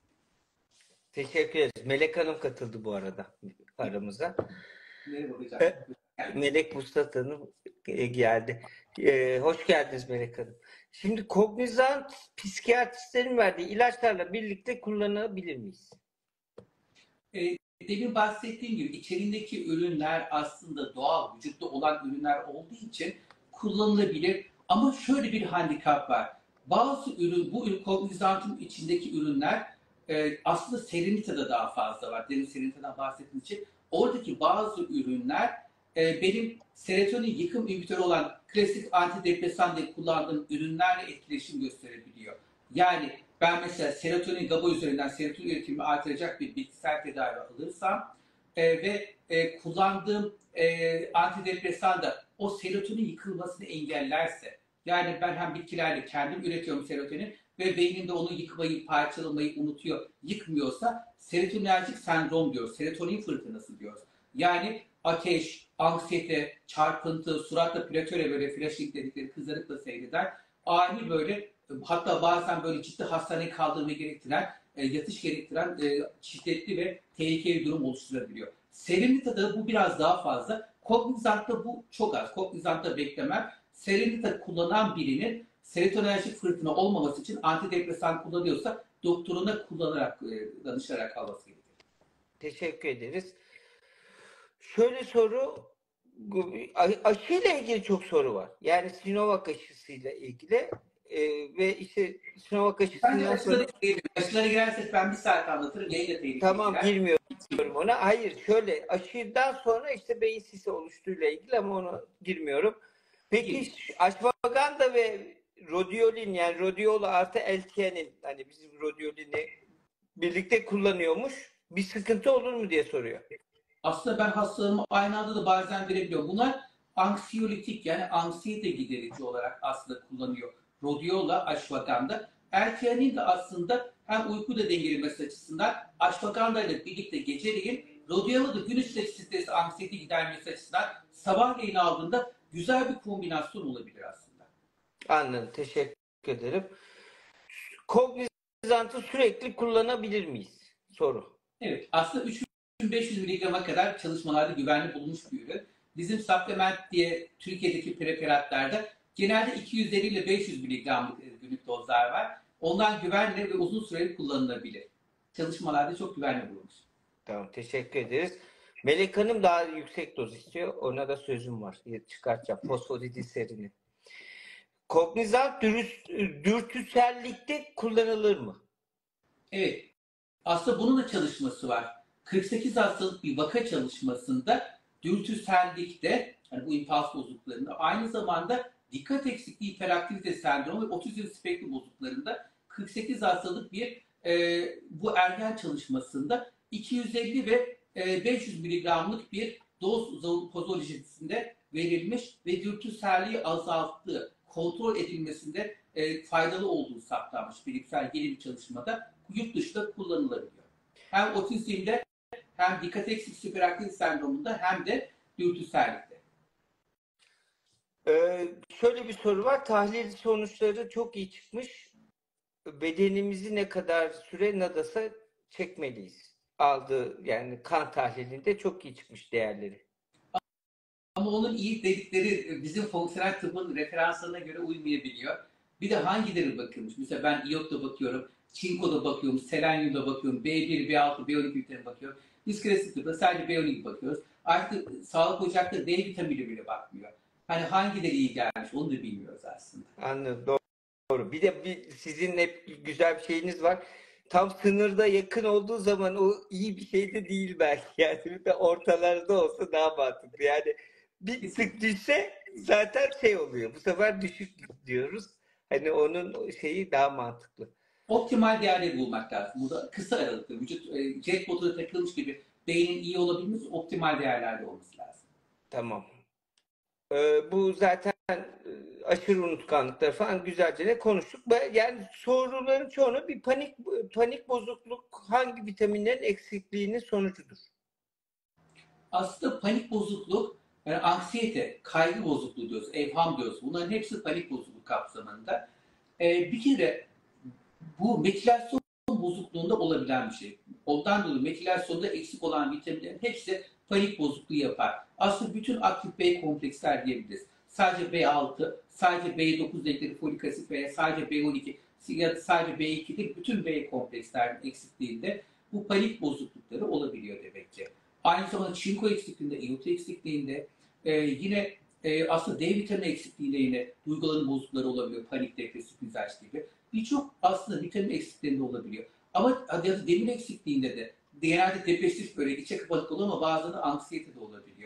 Teşekkür ederiz. Melek Hanım katıldı bu arada aramıza. Merhaba hocam. Melek Vuslat Hanım geldi. Ee, hoş geldiniz Melek Hanım. Şimdi kognizant psikiyatristlerin verdiği ilaçlarla birlikte kullanabilir miyiz? E, demin bahsettiğim gibi içerindeki ürünler aslında doğal, vücutta olan ürünler olduğu için kullanılabilir. Ama şöyle bir handikap var. Bazı ürün, bu ürün kognizantın içindeki ürünler e, aslında serinitede daha fazla var. Demin seriniteden bahsettiğim için oradaki bazı ürünler e, benim serotonin yıkım inhibitörü olan klasik antidepresan diye kullandığım ürünlerle etkileşim gösterebiliyor. Yani ben mesela serotonin GABA üzerinden serotonin üretimini artıracak bir bitkisel tedavi alırsam e, ve e, kullandığım e, antidepresan da o serotonin yıkılmasını engellerse, yani ben hem bitkilerle kendim üretiyorum serotonin ve beynimde onu yıkmayı, parçalamayı unutuyor, yıkmıyorsa serotoninerjik sendrom diyoruz, serotonin fırtınası diyoruz. Yani ateş, anksiyete, çarpıntı, suratta platöre böyle flashing dedikleri kızarıkla seyreder. Ani böyle, hatta bazen böyle ciddi hastaneye kaldırmayı gerektiren, e, yatış gerektiren e, şiddetli ve tehlikeli bir durum oluşturabiliyor. Serenita'da bu biraz daha fazla. Cognizant'ta bu çok az. Cognizant'ta beklemem. Serenita kullanan birinin serotoninerjik fırtına olmaması için antidepresan kullanıyorsa doktoruna kullanarak, e, danışarak alması gerekir. Teşekkür ederiz. Şöyle soru, aşıyla ilgili çok soru var. Yani Sinovac aşısıyla ilgili e, ve işte Sinovac aşısından sonra... Aşılara girersek ben bir saat anlatırım. Yayın da tehlikeli. Tamam, girmiyorum ona. Hayır, şöyle aşıdan sonra işte beyin sisi oluştuğuyla ilgili ama ona girmiyorum. Peki ashwagandha ve rhodiola, yani rhodiola artı L T N'in, hani bizim rhodiolin'i birlikte kullanıyormuş. Bir sıkıntı olur mu diye soruyor. Aslında ben hastalarımı aynı anda da bazen verebiliyorum. Bunlar anksiyolitik, yani anksiyete giderici olarak aslında kullanıyor. Rhodiola, ashwagandha. L T N'in de aslında hem uyku da dengelemesi açısından ashwagandha ile birlikte geceleyin, rhodiola da gün içindeki stresi, anksiyete gidermesi açısından sabahleyin aldığında güzel bir kombinasyon olabilir aslında. Anladım. Teşekkür ederim. Cognizant'ı sürekli kullanabilir miyiz? Soru. Evet. Aslında üç bin beş yüz miligrama kadar çalışmalarda güvenli bulunmuş bir ürün. Bizim supplement diye Türkiye'deki preparatlerde genelde iki yüz elli ile beş yüz miligramlık günlük dozlar var. Ondan güvenli ve uzun süreli kullanılabilir. Çalışmalarda çok güvenli bulunmuş. Tamam. Teşekkür ederiz. Melek Hanım daha yüksek doz istiyor. Ona da sözüm var. Çıkartacağım. Fosfodidiserini. Cognizant dürtüsellikte kullanılır mı? Evet. Aslında bunun da çalışması var. kırk sekiz hastalık bir vaka çalışmasında dürtüsellikte, yani bu impuls bozukluklarında, aynı zamanda dikkat eksikliği hiperaktivite sendromu ve otizm spektrum bozukluklarında kırk sekiz hastalık bir e, bu ergen çalışmasında iki yüz elli ve e, beş yüz miligramlık bir doz pozolojisinde verilmiş ve dürtüselliği azalttığı, kontrol edilmesinde e, faydalı olduğu saptanmış bilimsel yeni bir çalışmada yurt dışında kullanılabiliyor. Hem otizmde hem dikkat eksikliği hiperaktivite sendromunda hem de dürtüsellikte. Ee, şöyle bir soru var. Tahlil sonuçları çok iyi çıkmış. Bedenimizi ne kadar süre nadasa çekmeliyiz? Aldığı, yani kan tahlilinde çok iyi çıkmış değerleri. Ama onun iyi dedikleri bizim fonksiyonel tıbbın referanslarına göre uymayabiliyor. Bir de hangileri bakılmış? Mesela ben iyot'ta bakıyorum, çinko'da bakıyorum, selenyum'da bakıyorum, B bir, B altı, B on iki vitamine bakıyorum. Biz klasik tıpta sadece B on iki bakıyoruz. Artık sağlık ocakları D vitamini bile bakmıyor. Hani hangileri iyi gelmiş onu da bilmiyoruz aslında. Anladım. Doğru. Doğru. Bir de bir, sizin hep güzel bir şeyiniz var. Tam sınırda yakın olduğu zaman o iyi bir şey de değil belki. Yani bir de ortalarda olsa daha mantıklı. Yani bir tık düşse zaten şey oluyor. Bu sefer düşük diyoruz. Hani onun şeyi daha mantıklı. Optimal değerleri bulmak lazım. Burada kısa aralıklı, vücut e, jackpot'a takılmış gibi beynin iyi olabilmesi optimal değerlerde olması lazım. Tamam. Ee, bu zaten aşırı unutkanlıkları falan güzelce de konuştuk. Yani soruların çoğunu bir panik panik bozukluk hangi vitaminlerin eksikliğinin sonucudur? Aslında panik bozukluk, yani anksiyete, kaygı bozukluğu diyoruz, evham diyoruz. Bunların hepsi panik bozukluk kapsamında. Ee, bir kere bu metilasyon bozukluğunda olabilen bir şey. Ondan dolayı metilasyonda eksik olan vitaminlerin hepsi panik bozukluğu yapar. Aslında bütün aktif B kompleksler diyebiliriz. Sadece B altı, sadece B dokuz dedikleri folik asit veya sadece B on iki ya da sadece B iki değil, bütün B komplekslerin eksikliğinde bu panik bozuklukları olabiliyor demek ki. Aynı zamanda çinko eksikliğinde, iyot eksikliğinde, e, yine e, aslında D vitamini eksikliğinde yine duyguların bozuklukları olabiliyor. Panik, depresif mizaç gibi. Birçok aslında vitamin eksikliğinde olabiliyor. Ama ya demir eksikliğinde de genelde depresif böyle içe kapanık oluyor ama bazen de anksiyete de olabiliyor.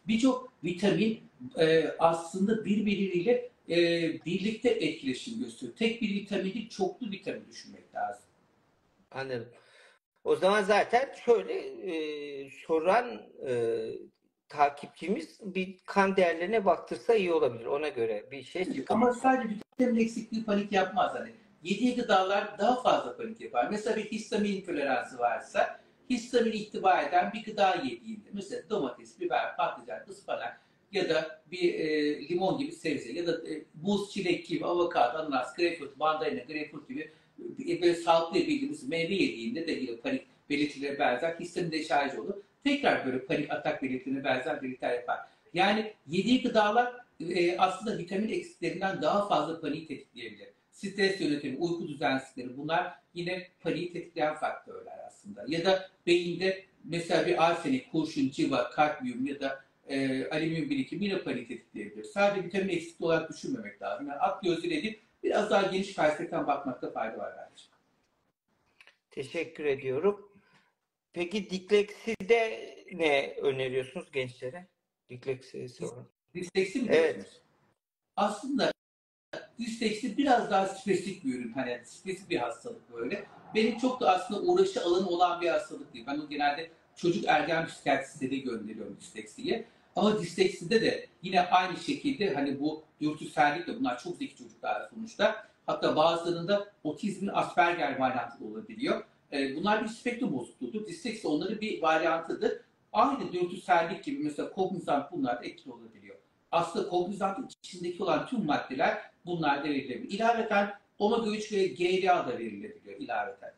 Birçok vitamin e, aslında birbirleriyle e, birlikte etkileşim gösteriyor. Tek bir vitamin değil, çoklu vitamin düşünmek lazım. Anladım. O zaman zaten şöyle e, soran e, takipçimiz bir kan değerlerine baktırsa iyi olabilir. Ona göre bir şey çıkabilir. Ama sadece vitamin eksikliği panik yapmaz. Hani yediği gıdalar daha fazla panik yapar. Mesela bir histamin intoleransı varsa histamin ihtiva eden bir gıda yediğinde, mesela domates, biber, patlıcan, ıspanak ya da bir e, limon gibi sebze ya da e, muz, çilek gibi, avokado, ananas, greyfurt, mandalina, greyfurt gibi e, böyle sağlıklı bildiğimiz meyve yediğinde de yine panik belirtileri benzer histamin deşarjı olur. Tekrar böyle panik atak belirtilerine benzer belirtiler yapar. Yani yediği gıdalar e, aslında vitamin eksiklerinden daha fazla paniği tetikleyebilir. Stres yönetimi, uyku düzensizlikleri, bunlar yine paniği tetikleyen faktörler aslında. Ya da beyinde mesela bir arsenik, kurşun, civa, kadmiyum ya da e, alüminyum birikimi yine paniği tetikleyebilir. Sadece vitamin eksikliği olarak düşünmemek lazım. Yani ak gözüyle değil, biraz daha geniş perspektiften bakmakta fayda var bence. Teşekkür ediyorum. Peki dislekside ne öneriyorsunuz gençlere? Disleksi sorun. Disleksi mi Evet. diyorsunuz? Aslında disleksi biraz daha spesifik bir ürün. Hani spesifik bir hastalık böyle. Benim çok da aslında uğraşı alanı olan bir hastalık değil. Ben o genelde çocuk ergen psikiyatristleri gönderiyorum disleksiye. Ama dislekside de yine aynı şekilde hani bu dürtüsellik de, bunlar çok zeki çocuklar sonuçta. Hatta bazılarında otizmin Asperger varyantı olabiliyor. Bunlar bir spektrum bozukluğudur. Disleksi onların bir varyantıdır. Aynı dürtüsellik gibi mesela kognizant bunlar da etkili olabiliyor. Aslında kognizantın içindeki olan tüm maddeler bunlar da verilebilir. İlaveten omega üç ve G L A da verilebiliyor ilaveten.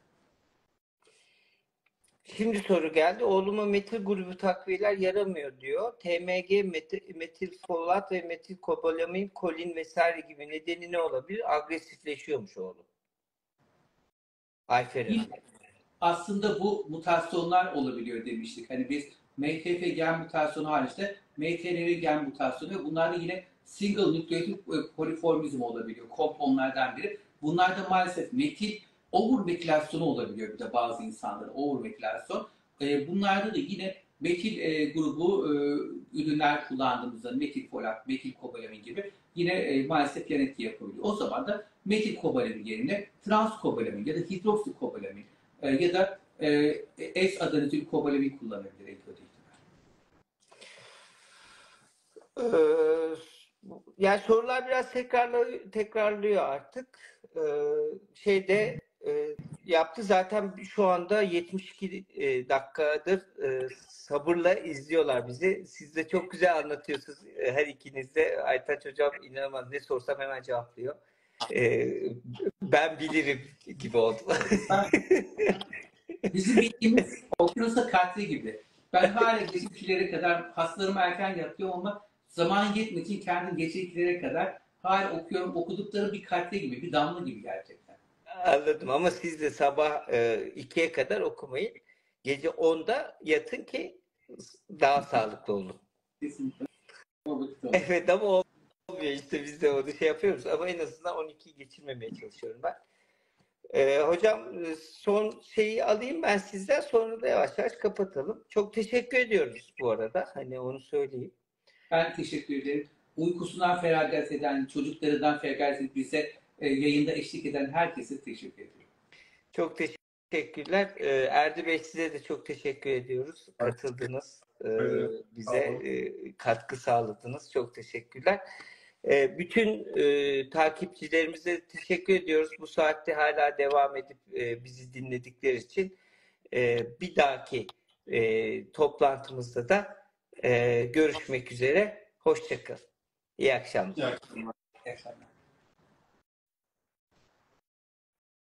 Şimdi soru geldi. Oğluma metil grubu takviyeler yaramıyor diyor. T M G, metil, metilfolat ve metilkobalamin, kolin vesaire gibi nedeni ne olabilir? Agresifleşiyormuş oğlum. Ayfer'in. Aslında bu mutasyonlar olabiliyor demiştik. Hani biz M T F gen mutasyonu haricinde M T N R gen mutasyonu ve bunlar da yine single nucleotide poliformizm olabiliyor. Komponlardan biri. Bunlarda maalesef metil overmetilasyonu olabiliyor bir de bazı insanların overmetilasyon. Bunlarda da yine metil grubu ürünler kullandığımızda metilfolat, metilkobalamin gibi yine maalesef yan etki yapabiliyor. O zaman da metilkobalamin yerine transkobalamin ya da hidroksikobalamin ya da e, S-adenitil-kobalamin kullanabilir ilk Ee, yani sorular biraz tekrarlıyor, tekrarlıyor artık. Ee, şeyde e, yaptı zaten şu anda yetmiş iki e, dakikadır e, sabırla izliyorlar bizi. Siz de çok güzel anlatıyorsunuz. E, her ikiniz de. Aytaç hocam inanılmaz, ne sorsam hemen cevaplıyor. E, ben bilirim gibi oldu. Bizim bildiğimiz okyanusta katli gibi. Ben hala gece ikilere kadar hastalarımı erken yatıyorum ama zaman yetmediği için kendim gece ikilere kadar hala okuyorum. Okudukları bir katli gibi, bir damla gibi gerçekten. Anladım ama siz de sabah e, ikiye kadar okumayın. Gece onda yatın ki daha sağlıklı olun. Kesinlikle. Evet ama olmuyor işte, biz de onu şey yapıyoruz ama en azından on ikiyi geçirmemeye çalışıyorum ben. Ee, hocam son şeyi alayım ben sizden, sonra da yavaş yavaş kapatalım. Çok teşekkür ediyoruz bu arada. Hani onu söyleyeyim. Ben teşekkür ederim. Uykusundan feragat eden, çocuklarından feragat edip bize e, yayında eşlik eden herkese teşekkür ederim. Çok teşekkürler. Ee, Erdi Bey, size de çok teşekkür ediyoruz. Katıldınız. Ee, bize e, katkı sağladınız. Çok teşekkürler. Ee, bütün e, takipçilerimize teşekkür ediyoruz. Bu saatte hala devam edip e, bizi dinledikleri için. E, bir dahaki e, toplantımızda da e, görüşmek üzere. Hoşça kalın. İyi akşamlar. İyi akşamlar. İyi akşamlar.